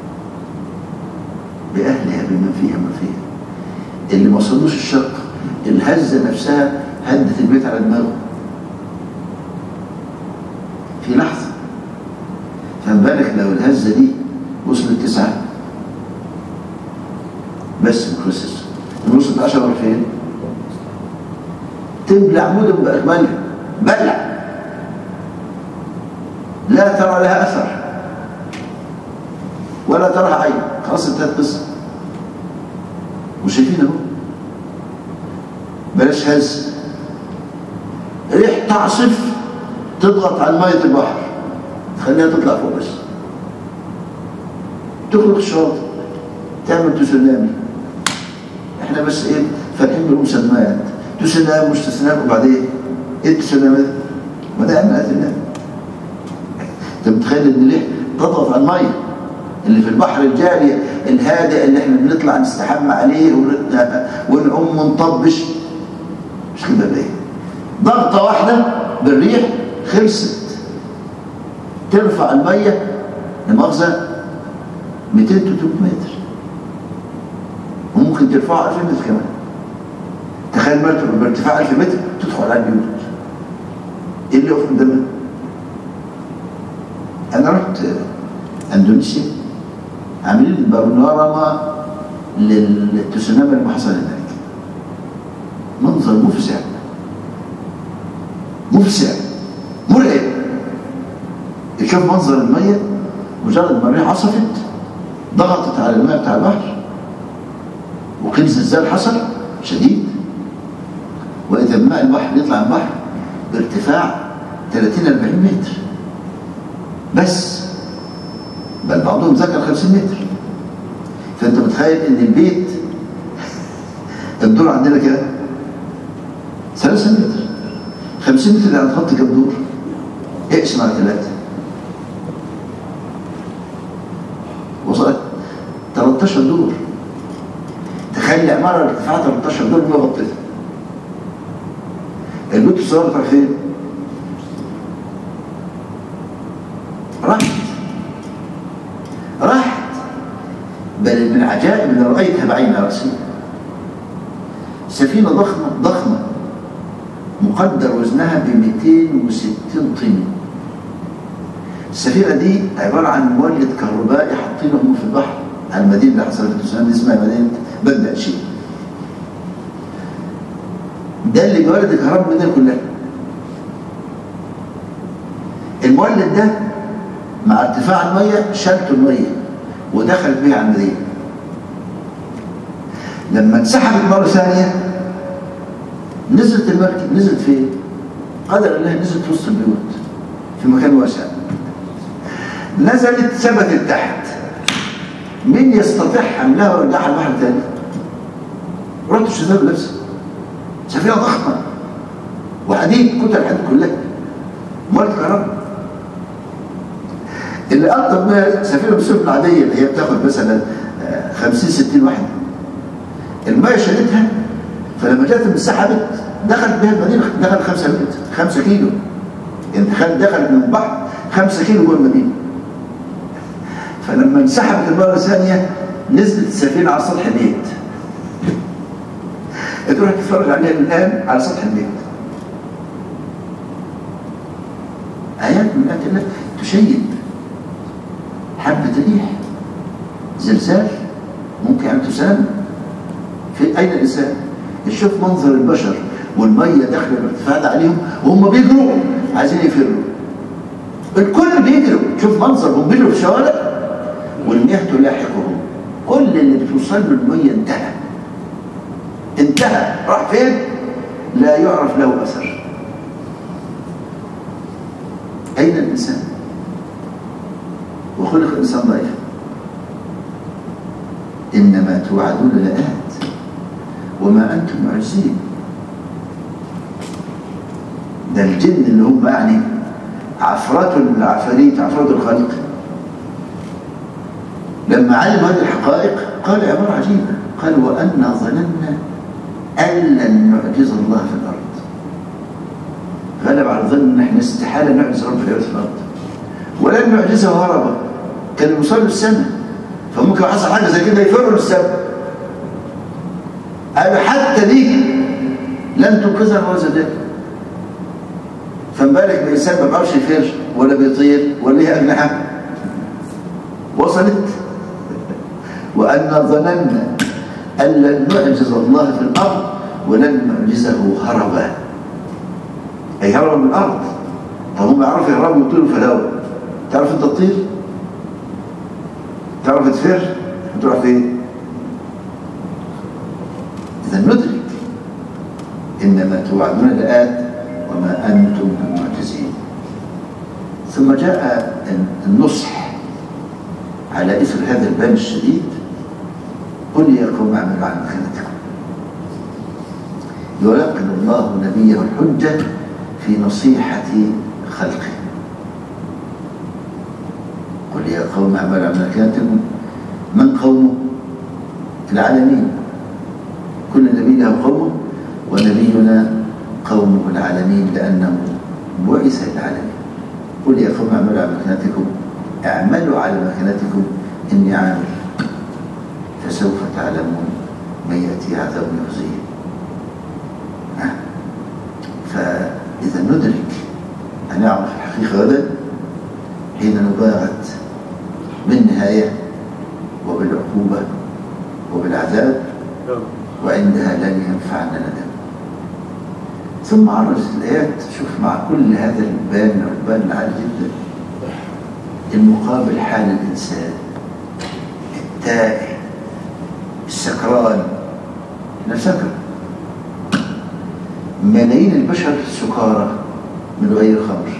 بأهلها بمن فيها وما فيها. اللي ما وصلوش الشق الهزة نفسها هدت البيت على دماغه في لحظة. فما بالك لو الهزة دي وصلت تسعة بس من خصص من وصلت عشرة فين؟ تبلع مدن بأكملها، بلع لا ترى لها أثر ولا تراها عين، خلاص انتهت قصة. وشايفين اهو بلاش هز، ريح تعصف تضغط على مية البحر تخليها تطلع فوق بس، تخرج الشاطئ تعمل تسونامي. احنا بس ايه فاتحين بالمسميات تسونامي مش تسونامي، وبعدين ايه التسونامي ده؟ ما ده امن الله. انت متخيل ان ليه تضغط على الميه اللي في البحر الجاري الهادئ اللي احنا بنطلع نستحمى عليه ونعوم ونطبش، مش كده ليه؟ ضغطه واحده بالريح خلصت، ترفع الميه لمؤاخذه مئتين ثلاثمائة متر، وممكن ترفعها ألف متر كمان. تخيل مركب بارتفاع ألف متر تدخل على البيوت، ايه اللي يقف قدامها؟ انا رحت اندونيسيا عاملين بانوراما للتسونامي اللي حصل هناك، منظر مفزع مفزع مرعب. تشوف منظر الميه مجرد ما الريح عصفت ضغطت على الماء بتاع البحر، وكان زلزال حصل شديد، واذا ماء البحر يطلع من البحر بارتفاع ثلاثين أربعين متر بس، بل بعضهم ذكر خمسين متر. فانت متخيل ان البيت الدور عندنا كده ثلاثة متر، خمسين متر يعني تحط كام دور؟ اقسم على ثلاثة، وصلت ثلاثة عشر دور. تخيل عمارة ارتفاعها ثلاثة عشر دور ما غطيتها. البيوت الصغيرة بتاع فين؟ راحت راحت بل من عجائب اللي رأيتها بعين رأسي سفينة ضخمة ضخمة مقدر وزنها ب مئتين وستين طن. السفينة دي عبارة عن مولد كهربائي حاطينه هم في البحر على المدينة اللي حصلت التسونامي دي، اسمها مدينة بندق شيء. ده اللي بيولد الكهرباء المدينة كلها. المولد ده مع ارتفاع المية شالته المية ودخلت بيها على المدينة. لما انسحبت مرة ثانية نزلت المركب، نزلت فين؟ قدر الله نزلت وسط البيوت في مكان واسع. نزلت ثبتت تحت، مين يستطيع حملها ويرجعها البحر تاني؟ رحت الشباب نفسها، سفينة ضخمة وحديد، كتل الحديد كلها مولد كهرباء. اللي ألطف بها سفينة بالسفن العادية اللي هي بتاخد مثلا خمسين ستين واحدة، المية شالتها، فلما جت انسحبت دخلت بها المدينة، دخلت خمسة متر خمسة كيلو، يعني تخيل دخلت من البحر خمسة كيلو جوه المدينة. فلما انسحبت المرة الثانية نزلت السفينة على سطح البيت. تروح تتفرج عليها الآن على سطح البيت. آيات من آيات الله تشيب. حبة ريح، زلزال، ممكن أن تسام. في أين الإنسان؟ يشوف منظر البشر والمية داخلة الارتفاع ده عليهم وهم بيجروا عايزين يفروا. الكل بيجروا، شوف منظرهم بيجروا في الشوارع والمياه تلاحقهم. كل اللي بتوصل له المية انتهى. انتهى، راح فين؟ لا يعرف له أثر. أين الإنسان؟ وخلق الإنسان ضعيفا. إنما توعدون لآت وما أنتم معجزين. ده الجن اللي هم يعني عفرات العفاريت، عفرات الخلق، لما علموا هذه الحقائق قال عبارة عجيبة، قال وأنا ظننا أن لن نعجز الله في الأرض. غلب على الظن ان احنا استحالة نعجز رب في الأرض، ولن نعجزه هربا، كان يوصلوا السماء، فممكن حصل حاجة زي كده يفروا للسماء. قالوا حتى دي لن تنقذها الله عز وجل. فمبالك بإنسان ما بيعرفش يفر ولا بيطير ولا ليه أجنحة. وصلت وأنا ظننا أن لن نعجز الله في الأرض ولن نعجزه هربا، أي هربا من الأرض. طب هم يعرفوا يهربوا ويطيروا في الهواء. تعرف أنت تطير؟ تعرف تفر؟ تروح فين؟ إذا ندرك إنما توعدون لآت وما أنتم بمعجزين. ثم جاء النصح على إثر هذا البان الشديد: قل يا قوم اعملوا على مكانتكم. يلقن الله نبيه الحجة في نصيحة خلقه. قل يا قوم اعملوا على مكانتكم. من قومه؟ العالمين. كل نبي له قومه، ونبينا قومه العالمين لأنه بعث العالمين. قل يا قوم اعملوا على مكانتكم، اعملوا على مكانتكم إني عامل، فسوف تعلمون من يأتي عذاب يخزيه. فإذا ندرك أن نعرف الحقيقة غدا حين نباغت بالنهاية وبالعقوبة وبالعذاب، وعندها لن ينفعنا ندم. ثم عرجت الآيات. شوف مع كل هذا البان البان العالي جدا، المقابل حال الإنسان التائه السكران. احنا سكر. ملايين البشر سكارى من غير خمر،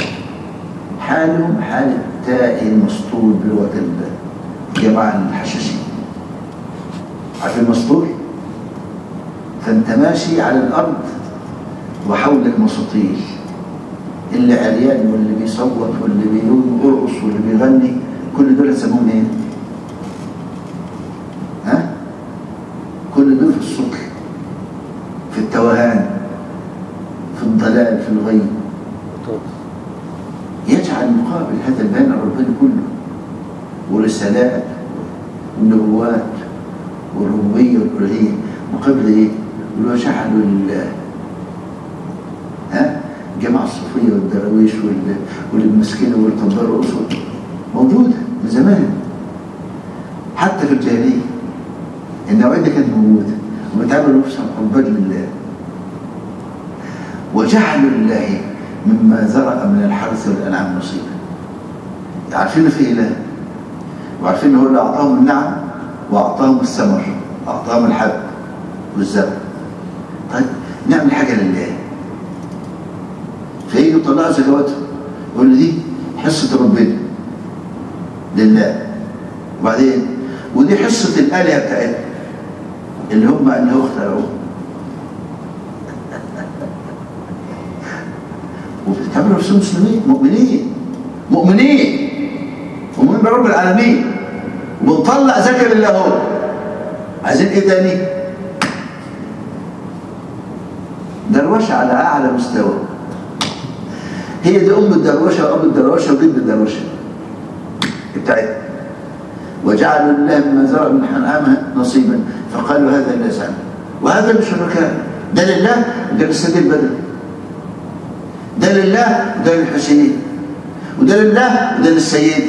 حالهم حال التائه المسطول بلغة الجماعة الحشاشين. عارف المسطول؟ فانت ماشي على الأرض وحولك مساطيل، اللي عريان واللي بيصوت واللي بيرقص واللي بيغني، كل دول يسموهم ايه؟ ها؟ كل دول في السطل، في التوهان، في الضلال، في الغي. يجعل مقابل هذا البان ربنا كله، ورسالات والنبوات والربوبيه والالوهيه، مقابل ايه؟ ولو جعلوا لله ها جماعة الصوفية والدراويش والمسكينة والقبار والأصول موجودة من زمان، حتى في الجاهلية النوعية دي كانت موجودة، وبتعملوا نفسهم عباد لله. وجعلوا لله مما ذرأ من الحرث والأنعام نصيبا. عارفين في إله، وعارفين هو اللي أعطاهم النعم وأعطاهم الثمر، أعطاهم الحب والزرع. طيب نعمل حاجة لله، فيجوا يطلعوا زكواتهم يقول دي حصة ربنا لله، وبعدين ودي حصة الآلهة بتاعتنا اللي هم أنه اخترعوه. وبتعملوا نفسهم مسلمين مؤمنين مؤمنين ومؤمنين برب العالمين، وبنطلع زكاة لله. هو عايزين ايه تاني؟ دروشة على أعلى مستوى. هي دي أم الدروشة وأب الدروشة وجد الدروشة بتاعتنا. وجعلوا لله مما زرع من أنعامها نصيبا فقالوا هذا لله زعم وهذا لشركاء. ده لله وده للسيد البدوي، ده لله وده للحسين، وده لله وده للسيد،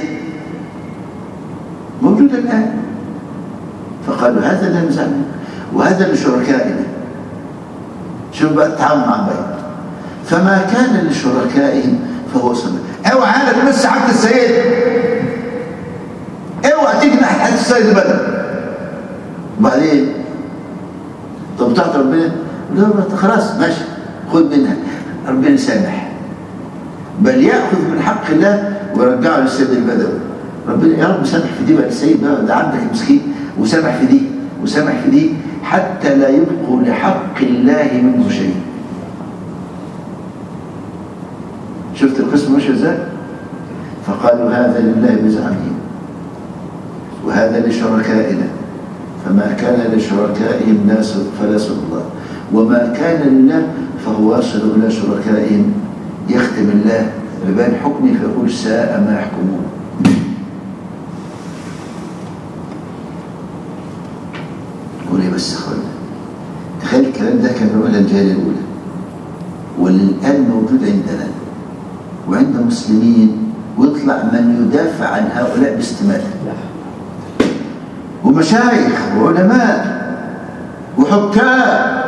موجود الآن. فقالوا هذا لله زعم وهذا لشركائنا. شوف بقى التعامل مع بعض. فما كان لشركائهم فهو صنع. اوعى انا تمس عبد السيد، اوعى تجنح حد السيد البدوي. وبعدين طب بتاعت ربنا لا خلاص ماشي خد منها، ربنا يسامح، بل ياخذ من حق الله ويرجعه للسيد البدوي. ربنا يا رب سامح في دي بقى السيد بقى، ده عبدك مسكين، وسامح في دي وسامح في دي حتى لا يبقوا لحق الله منه شيء. شفت القسم ماشي ازاي؟ فقالوا هذا لله بزعمهم وهذا لشركائنا، فما كان لشركائهم ناس فلا صل الله، وما كان لله فهو واصل الى شركائهم. يختم الله ببان حكمه فيقول ساء ما يحكمون. قول ايه بس يا اخوانا، تخيل الكلام ده كان بيقولها الجاهليه الاولى، والان موجود عندنا وعند المسلمين، ويطلع من يدافع عن هؤلاء باستماتة، ومشايخ وعلماء وحكام.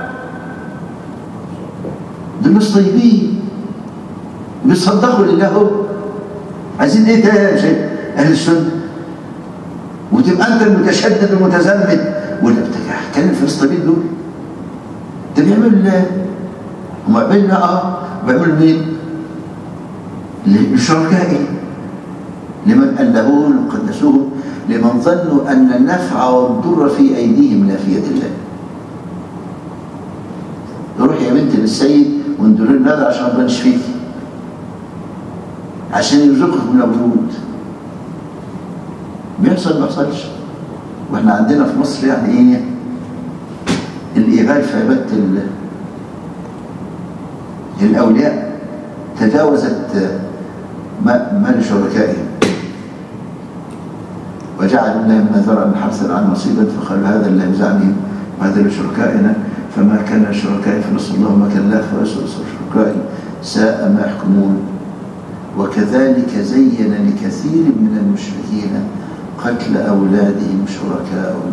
دول ناس طيبين بيصدقوا لله. عايزين ايه تاني يا شيخ اهل السنه؟ وتبقى انت المتشدد المتزمت ولا بتتكلم في ناس طيبين دول؟ ده بيعملوا لله، هم بيعملوا اه بيعملوا مين؟ لشركائي لمن ألهوهم وقدسوهم، لمن ظنوا أن النفع والضر في أيديهم لا في يد الله. روح يا بنت للسيد وندور النذر عشان ربنا يشفيكي، عشان يرزقك من الورود. بيحصل ما بيحصلش. واحنا عندنا في مصر يعني ايه الإيغال في عبادة الأولياء تجاوزت مال شركائهم، وجعلوا لهم نذرا من حرث عن نصيبا فقالوا هذا اللي بزعمهم وهذا لشركائنا فما كان لشركائهم فنسوا الله وما كان له فيسوا شركائهم ساء ما يحكمون. وكذلك زين لكثير من المشركين قتل أولادهم شركاؤهم.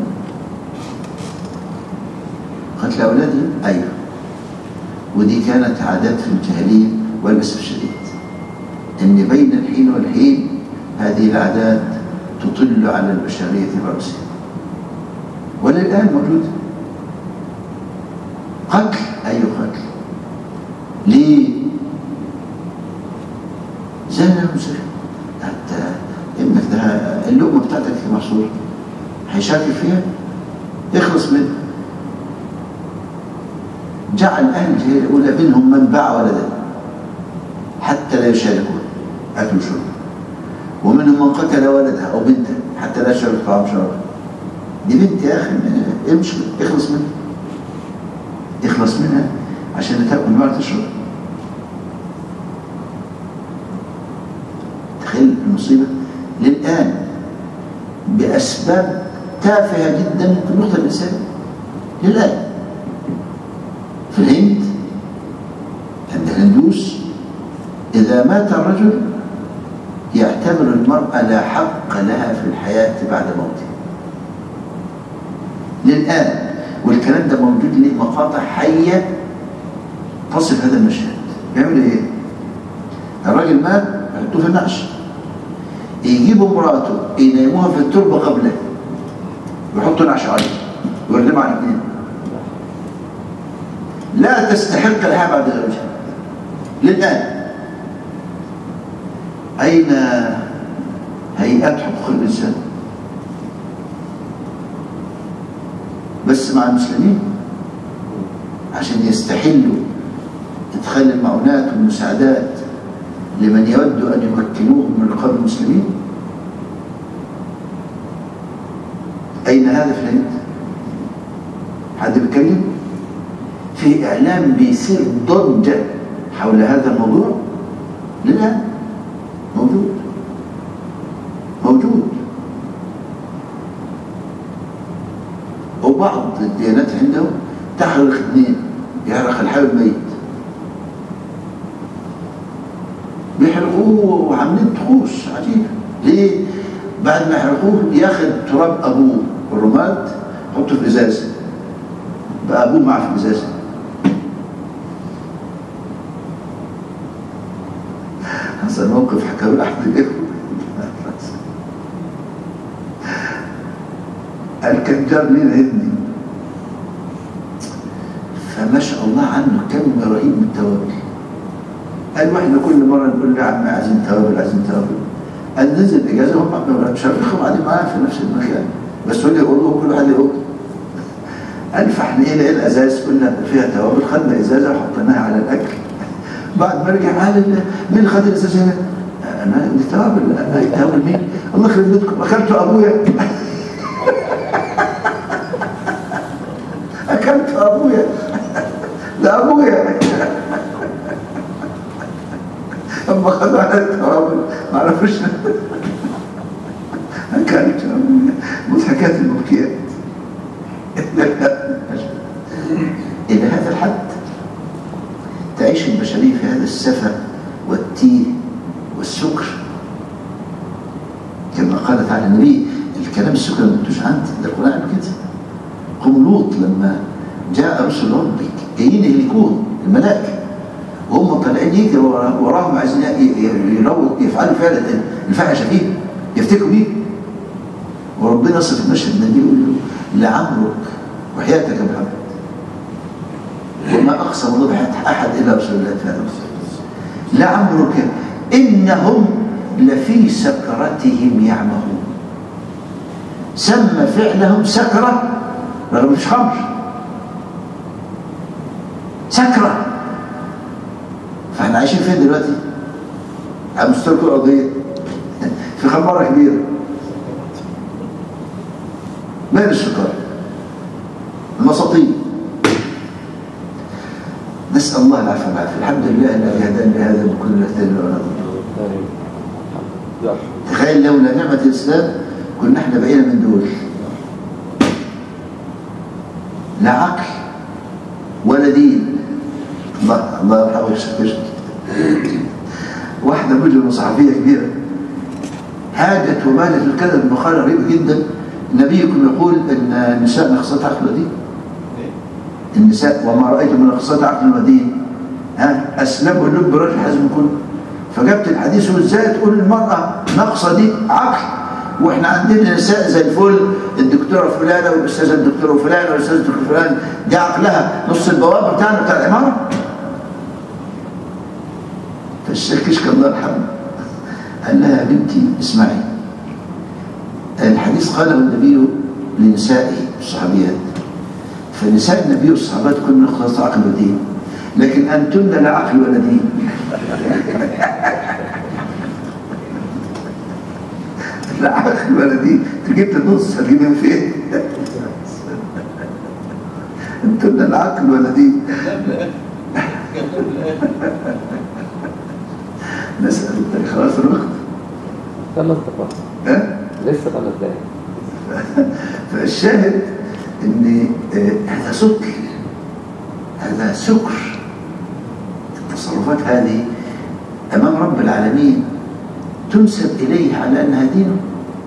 قتل أولادهم أيوه، ودي كانت عادات في الجاهلية والأسف الشديد إن بين الحين والحين هذه العادات تطل على البشرية برأسها، وللآن موجودة. قتل أي قتل ليه؟ زي المسلم حتى ابنك ده اللقمة بتاعتك في محصول هيشارك فيها اخلص منها. جعل أهل الجاهلية الأولى منهم من باع ولده حتى لا يشاركون أكل وشرب، ومنهم من قتل ولده أو بنته حتى لا يشارك طعام شراب. دي بنت يا أخي امشي اخلص منها، اخلص منها عشان تاكل ما تشرب. تخيل المصيبة للآن بأسباب تافهة جدا ممكن نقتل الإنسان للآن. في الهند عند الهندوس إذا مات الرجل يعتبر المرأة لا حق لها في الحياة بعد موته للآن. والكلام ده موجود ليه مقاطع حية تصف هذا المشهد. بيعمل ايه؟ الراجل مات يحطوه في النعش، يجيبوا مراته ينيموها في التربة قبله ويحطوا نعش عليه ويردموا على الاثنين. لا تستحق لها بعد زوجها للآن. أين هيئات حقوق الإنسان؟ بس مع المسلمين عشان يستحلوا إدخال المعونات والمساعدات لمن يود أن يمكنوهم من رقاب المسلمين. أين هذا في الهند؟ حد بيتكلم؟ في إعلام بيصير ضجة حول هذا الموضوع للآن موجود موجود. وبعض الديانات عندهم تحرق اثنين، يحرق الحي والميت، بيحرقوه وعاملين طقوس عجيبة. ليه؟ بعد ما يحرقوه ياخد تراب أبوه الرماد يحطه في إزازة، بقى أبوه معه في الإزازة. حصل موقف حكاه لي أحد الإخوة، قال كان جار لنا ابني فما شاء الله عنه كم رهيب من التوابل. قال واحنا كل مره نقول له يا عم عايزين توابل عايزين توابل. قال نزل اجازه هم شرخوا قاعدين معاه في نفس المكان بس هو اللي يقولوا كل واحد يقول. قال فاحنا ايه لقينا الازاز كلها فيها توابل، خدنا ازازه وحطيناها على الاكل. بعد ما رجع قال مين اللي خد الازازه هنا؟ انا دي توابل. توابل مين؟ الله يخرب بيتكم اكلتوا ابويا. أكلت أبويا ده أبويا. أما خدوا على التوابل ما عرفوش أكلت أبويا. مضحكات المبكيات. إلى هذا الحد تعيش البشرية في هذا السفة والتيه والسكر كما قال تعالى النبي. الكلام السكر ما انتوش عندي، ده القرآن كده. قوم لوط لما جاء رسل ربك جايين يهلكوهم الملائكه وهم طالعين يجروا وراهم عايزين يفعلوا فعلا الفاحشه فيه يفتكوا بيه، وربنا يصف المشهد النبي يقول له لعمرك وحياتك يا محمد وما اقسم ذبحت احد الا رسول الله فعلا لعمرك انهم لفي سكرتهم يعمهون. سمى فعلهم سكرة رغم مش خمر، سكرة. فاحنا عايشين فين دلوقتي؟ على مستوى الكرة الأرضية في خمارة كبيرة. مال السكر؟ المساطيل. نسأل الله العافية والعافية. الحمد لله الذي هدانا لهذا بكل اهتدى ولا ضل. تخيل لولا نعمة الإسلام كنا احنا بقينا من دول، لا عقل ولا دين. الله الله يرحمه ويشفيه. واحدة مجرمة صحفية كبيرة هاجت ومالت الكذب بمقالة غريبة جدا. نبيكم يقول ان النساء نقصات عقل ودين. النساء وما رأيت من نقصات عقل ودين ها أسلمه اللب رجل حزم كله. فجبت الحديث وازاي تقول المرأة نقصة دي عقل واحنا عندنا نساء زي الفل، الدكتورة فلانة والأستاذة الدكتورة فلانة والأستاذ الدكتور فلان دي عقلها نص البوابة بتاعنا بتاع العمارة. فالشيخ كشك الله يرحمه قال لها يا بنتي اسمعي، الحديث قاله النبي لنسائه الصحابيات، فنساء النبي والصحابات كن نقص عقل ودين، لكن أنتن لا عقل ولا دين. لا عقل ولا دين، تجيب النص هتجيب من فين؟ أنتن لا عقل ولا دين. نسأل الله خلاص الوقت. خلص دقائق. ها؟ لسه خمس دقائق. فالشاهد ان هذا سكر، هذا سكر. التصرفات هذه امام رب العالمين تنسب اليه على انها دينه.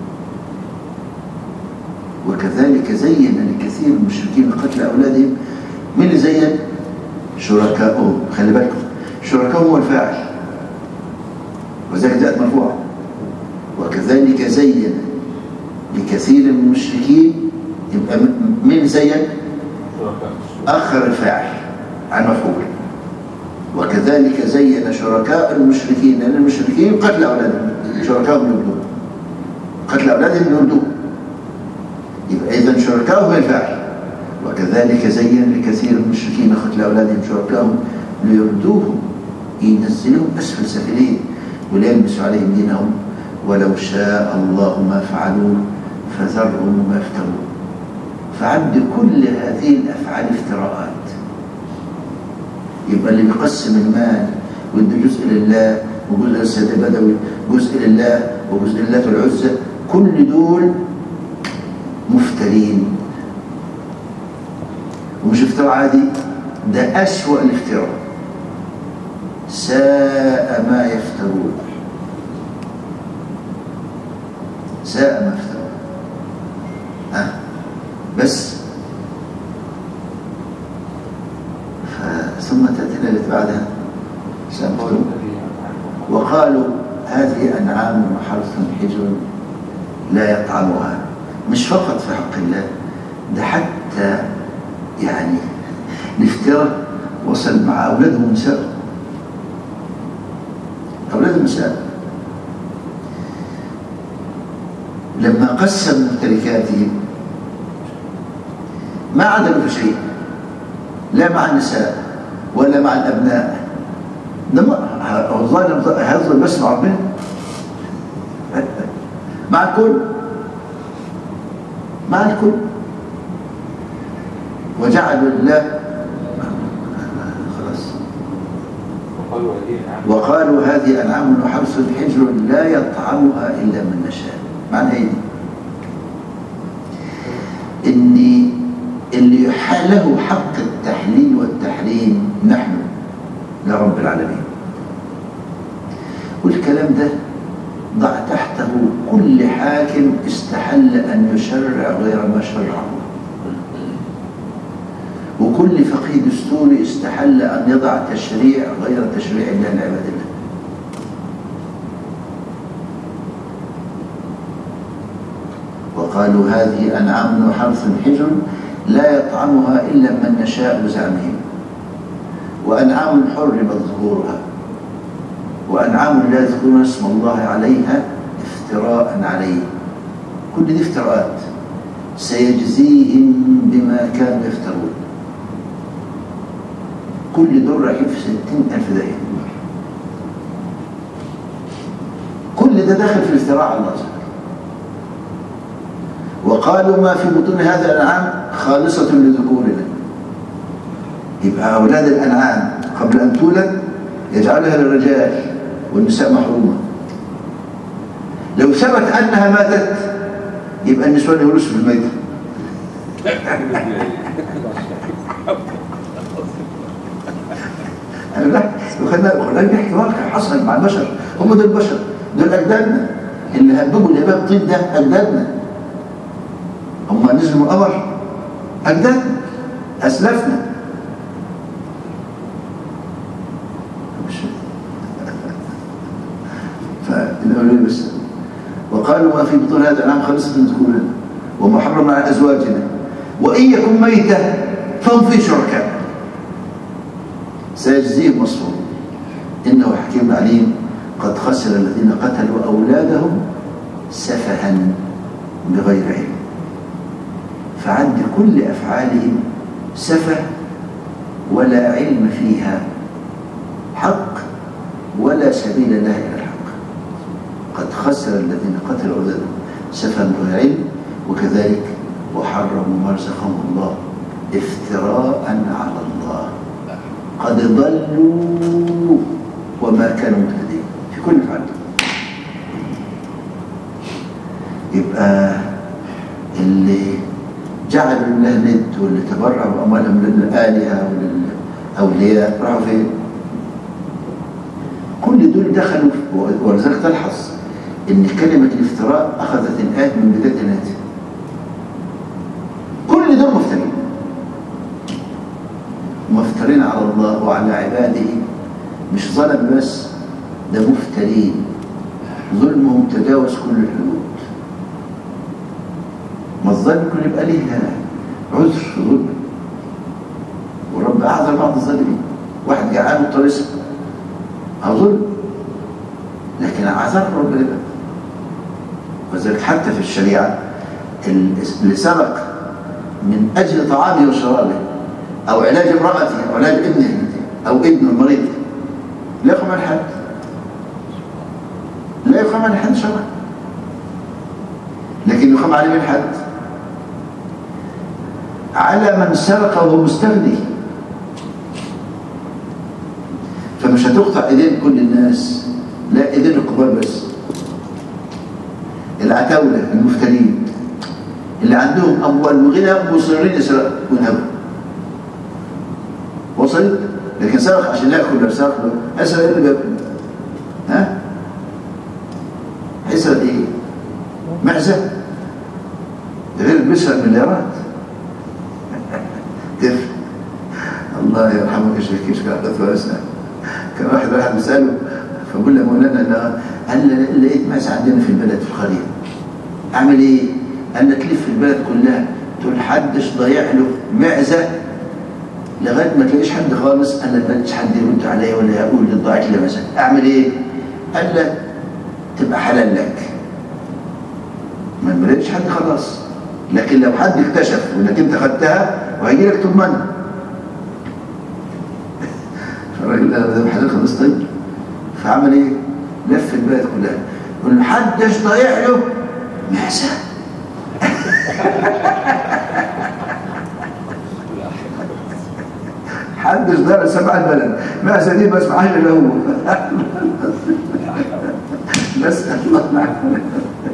وكذلك زين لكثير من المشركين قتل اولادهم. من اللي زين؟ شركائهم. خلي بالكم شركائهم هو الفاعل وذلك جاءت مرفوعه. وكذلك زين لكثير من المشركين، يبقى من زين؟ أخر الفاعل عن مفعول. وكذلك زين شركاء المشركين، لأن المشركين قتل أولادهم، شركائهم يردون قتل أولادهم يردون، يبقى إذن شركاءهم الفاعل. وكذلك زين لكثير من المشركين قتل أولادهم شركائهم ليردوهم ينزلوهم أسفل سافلين وليلبسوا عليهم دينهم ولو شاء الله ما فعلوه فذرهم ما يفترون. فعند كل هذه الأفعال افتراءات. يبقى اللي بيقسم المال ويدي جزء لله وجزء للسيد البدوي، جزء لله وجزء لله في العزة، كل دول مفترين. ومش افتراء عادي، ده أسوأ الافتراء. ساء ما يفترون، ساء ما يفترون. ها بس ثم تأتينا اللي بعدها سأمتون وقالوا هذه أنعام وحرث حجر لا يطعمها. مش فقط في حق الله، ده حتى يعني الافتراء وصل مع أولادهم ونساء أولادهم ونساء. لما قسم ممتلكاتهم ما عدلوا في شيء، لا مع النساء ولا مع الأبناء. ده الظالم هيظلم بس مع ربنا؟ مع الكل، مع الكل. وجعلوا الله خلاص. وقالوا هذه أنعام وحرث حجر لا يطعمها إلا من نشاء. معنى ايه؟ ان اللي له حق التحليل والتحريم نحن لا رب العالمين. والكلام ده ضع تحته كل حاكم استحل ان يشرع غير ما شرعه، وكل فقيه دستوري استحل ان يضع تشريع غير تشريع الله لعباد الله. وقالوا هذه أنعام وحرث حجر لا يطعمها إلا من نشاء بزعمهم، وأنعام حرمت ظهورها وأنعام لا يذكرون اسم الله عليها افتراء عليه. كل دي افتراءات. سيجزيهم بما كانوا يفترون. كل دول رايحين في ستين ألف داهية. كل ده داخل في الافتراء على الله. وقالوا ما في بطون هذا الأنعام خالصة لذكورنا. يبقى أولاد الأنعام قبل أن تولد يجعلها للرجال والنساء محرومة. لو ثبت أنها ماتت يبقى النسوان يورثوا في الميتة. أنا لا وخلنا نحكي واقع حصل مع البشر. هم دول البشر، دول أجدادنا اللي هببوا الهباب الطين ده. أجدادنا هم نزلوا القمر، أجدادنا أسلافنا. فالأولين بس. وقالوا ما في بطون هذا الأنعام خالصة لذكورنا وما حرمنا على أزواجنا وإن يكن ميتة فهم فيه شركاء سيجزيهم وصفهم إنه حكيم عليم. قد خسر الذين قتلوا أولادهم سفها بغير علم. فعند كل أفعالهم سفه ولا علم فيها حق ولا سبيل لها إلى الحق. قد خسر الذين قتلوا أولادهم سفها بغير علم. وكذلك وحرموا ما رزقهم الله افتراء على الله. قد ضلوا وما كانوا مهتدين في كل فعل. يبقى اللي جعلوا لله ند واللي تبرعوا أموالهم للآلهة وللأولياء راحوا فين؟ كل دول دخلوا. ولذلك تلحظ إن كلمة الافتراء أخذت الآية من بداية الآية. كل دول مفترين، مفترين على الله وعلى عباده. مش ظلم بس، ده مفترين. ظلمهم تجاوز كل الحدود. ما الظالم يكون يبقى ليه عذر في ظلم، ورب أعذر بعض الظالمين. واحد جعان وطريسه ظلم، لكن أعذر رب لله. وذلك حتى في الشريعة اللي سرق من أجل طعامه وشرابه أو علاج امرأته أو علاج ابنه أو ابنه المريض لا يقام على حد، لا يقام على حد شرعا، لكن يقام عليه من حد على من سرق وهو مستغني. فمش هتقطع ايدين كل الناس، لا ايدين الكبار بس. العتاولة المفترين اللي عندهم اموال وغنى مصرين يسرقوا وينهبوا. وصلت؟ لكن سرق عشان ياكل ولا سرق اسرق ايه اللي بياكل؟ ها؟ هيسرق ايه؟ معزة؟ غير بيسرق مليارات. تفرق. الله يرحمك يا شيخ كيش قاعدة ثواسنا. كان واحد راح بيسأله فقول له مولانا لا، قال له لقيت معزة عندنا في البلد في القرية. أعمل إيه؟ قال له تلف البلد كلها تقول حدش ضيع له معزة لغاية ما تلاقيش حد خالص. قال له ما تلاقيش حد يرد عليا ولا يقول لي ضاعت لي مثلا. أعمل إيه؟ قال له تبقى حلال لك. ما لقيتش حد خلاص، لكن لو حد اكتشف وانك انت خدتها وهيجي لك تضمن. فالراجل ده حلال خلاص. طيب فعمل ايه؟ لف البلد كلها يقول له محدش ضايع له معزه. محدش ضايع سبع البلد معزه دي بس معاش الا هو. نسال الله العافيه.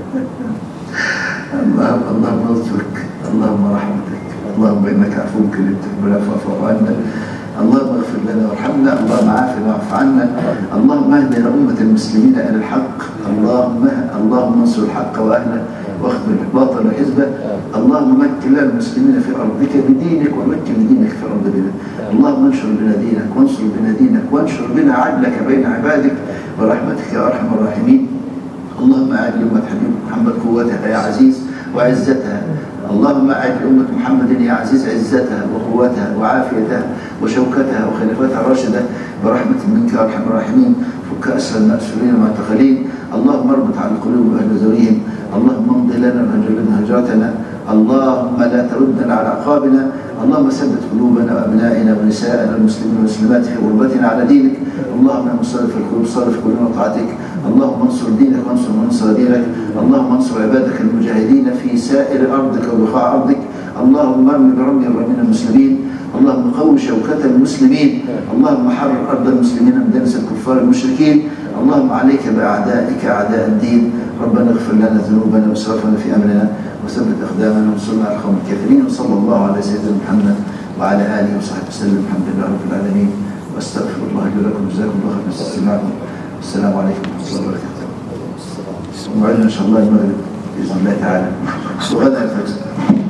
اللهم اللهم لطفك، اللهم رحمتك، اللهم انك عفو كريم تحب العفو فاعف عنا. اللهم اغفر لنا وارحمنا، اللهم عافنا واعف عنا، اللهم اهدنا امه المسلمين الى الحق، اللهم اللهم انصر الحق واهله واخذل الباطل وحزبه، اللهم مكن لنا المسلمين في ارضك بدينك ومكن دينك في ارض بنا، اللهم انشر بنا دينك وانصر بنا دينك وانشر بنا عدلك بين عبادك ورحمتك يا ارحم الراحمين. اللهم اعد لامه حبيب محمد قوتها يا عزيز وعزتها، اللهم أعد أمة محمد يا عزيز عزتها وقوتها وعافيتها وشوكتها وخلافاتها الراشدة برحمة منك يا أرحم الراحمين. فك أسر المأسورين والمعتقلين. اللهم اربط على قلوب أهل ذريهم. اللهم امض لنا وهجر لنا هجرتنا. اللهم لا تردنا على عقابنا. اللهم ثبت قلوبنا وأبنائنا ونسائنا المسلمين والمسلمات في غربتنا على دينك. اللهم مصرف القلوب صرف قلوبنا طاعتك. اللهم انصر دينك وانصر من انصر دينك. اللهم انصر عبادك المجاهدين في سائر أرضك وبقاع أرضك. اللهم ارمي برمي الرامين المسلمين. اللهم قوي شوكة المسلمين. اللهم حرر أرض المسلمين من دنس الكفار المشركين. اللهم عليك بأعدائك أعداء الدين. ربنا اغفر لنا ذنوبنا واسرافنا في أمرنا وثبت أقدامنا وانصرنا على القوم الكافرين. وصلى الله على سيدنا محمد وعلى آله وصحبه وسلم. الحمد لله رب العالمين واستغفر الله لي ولكم. جزاكم الله خير من استماعكم. السلام عليكم ورحمة الله وبركاته. موعدنا إن شاء الله المغرب بإذن الله تعالى وغدا الفجر.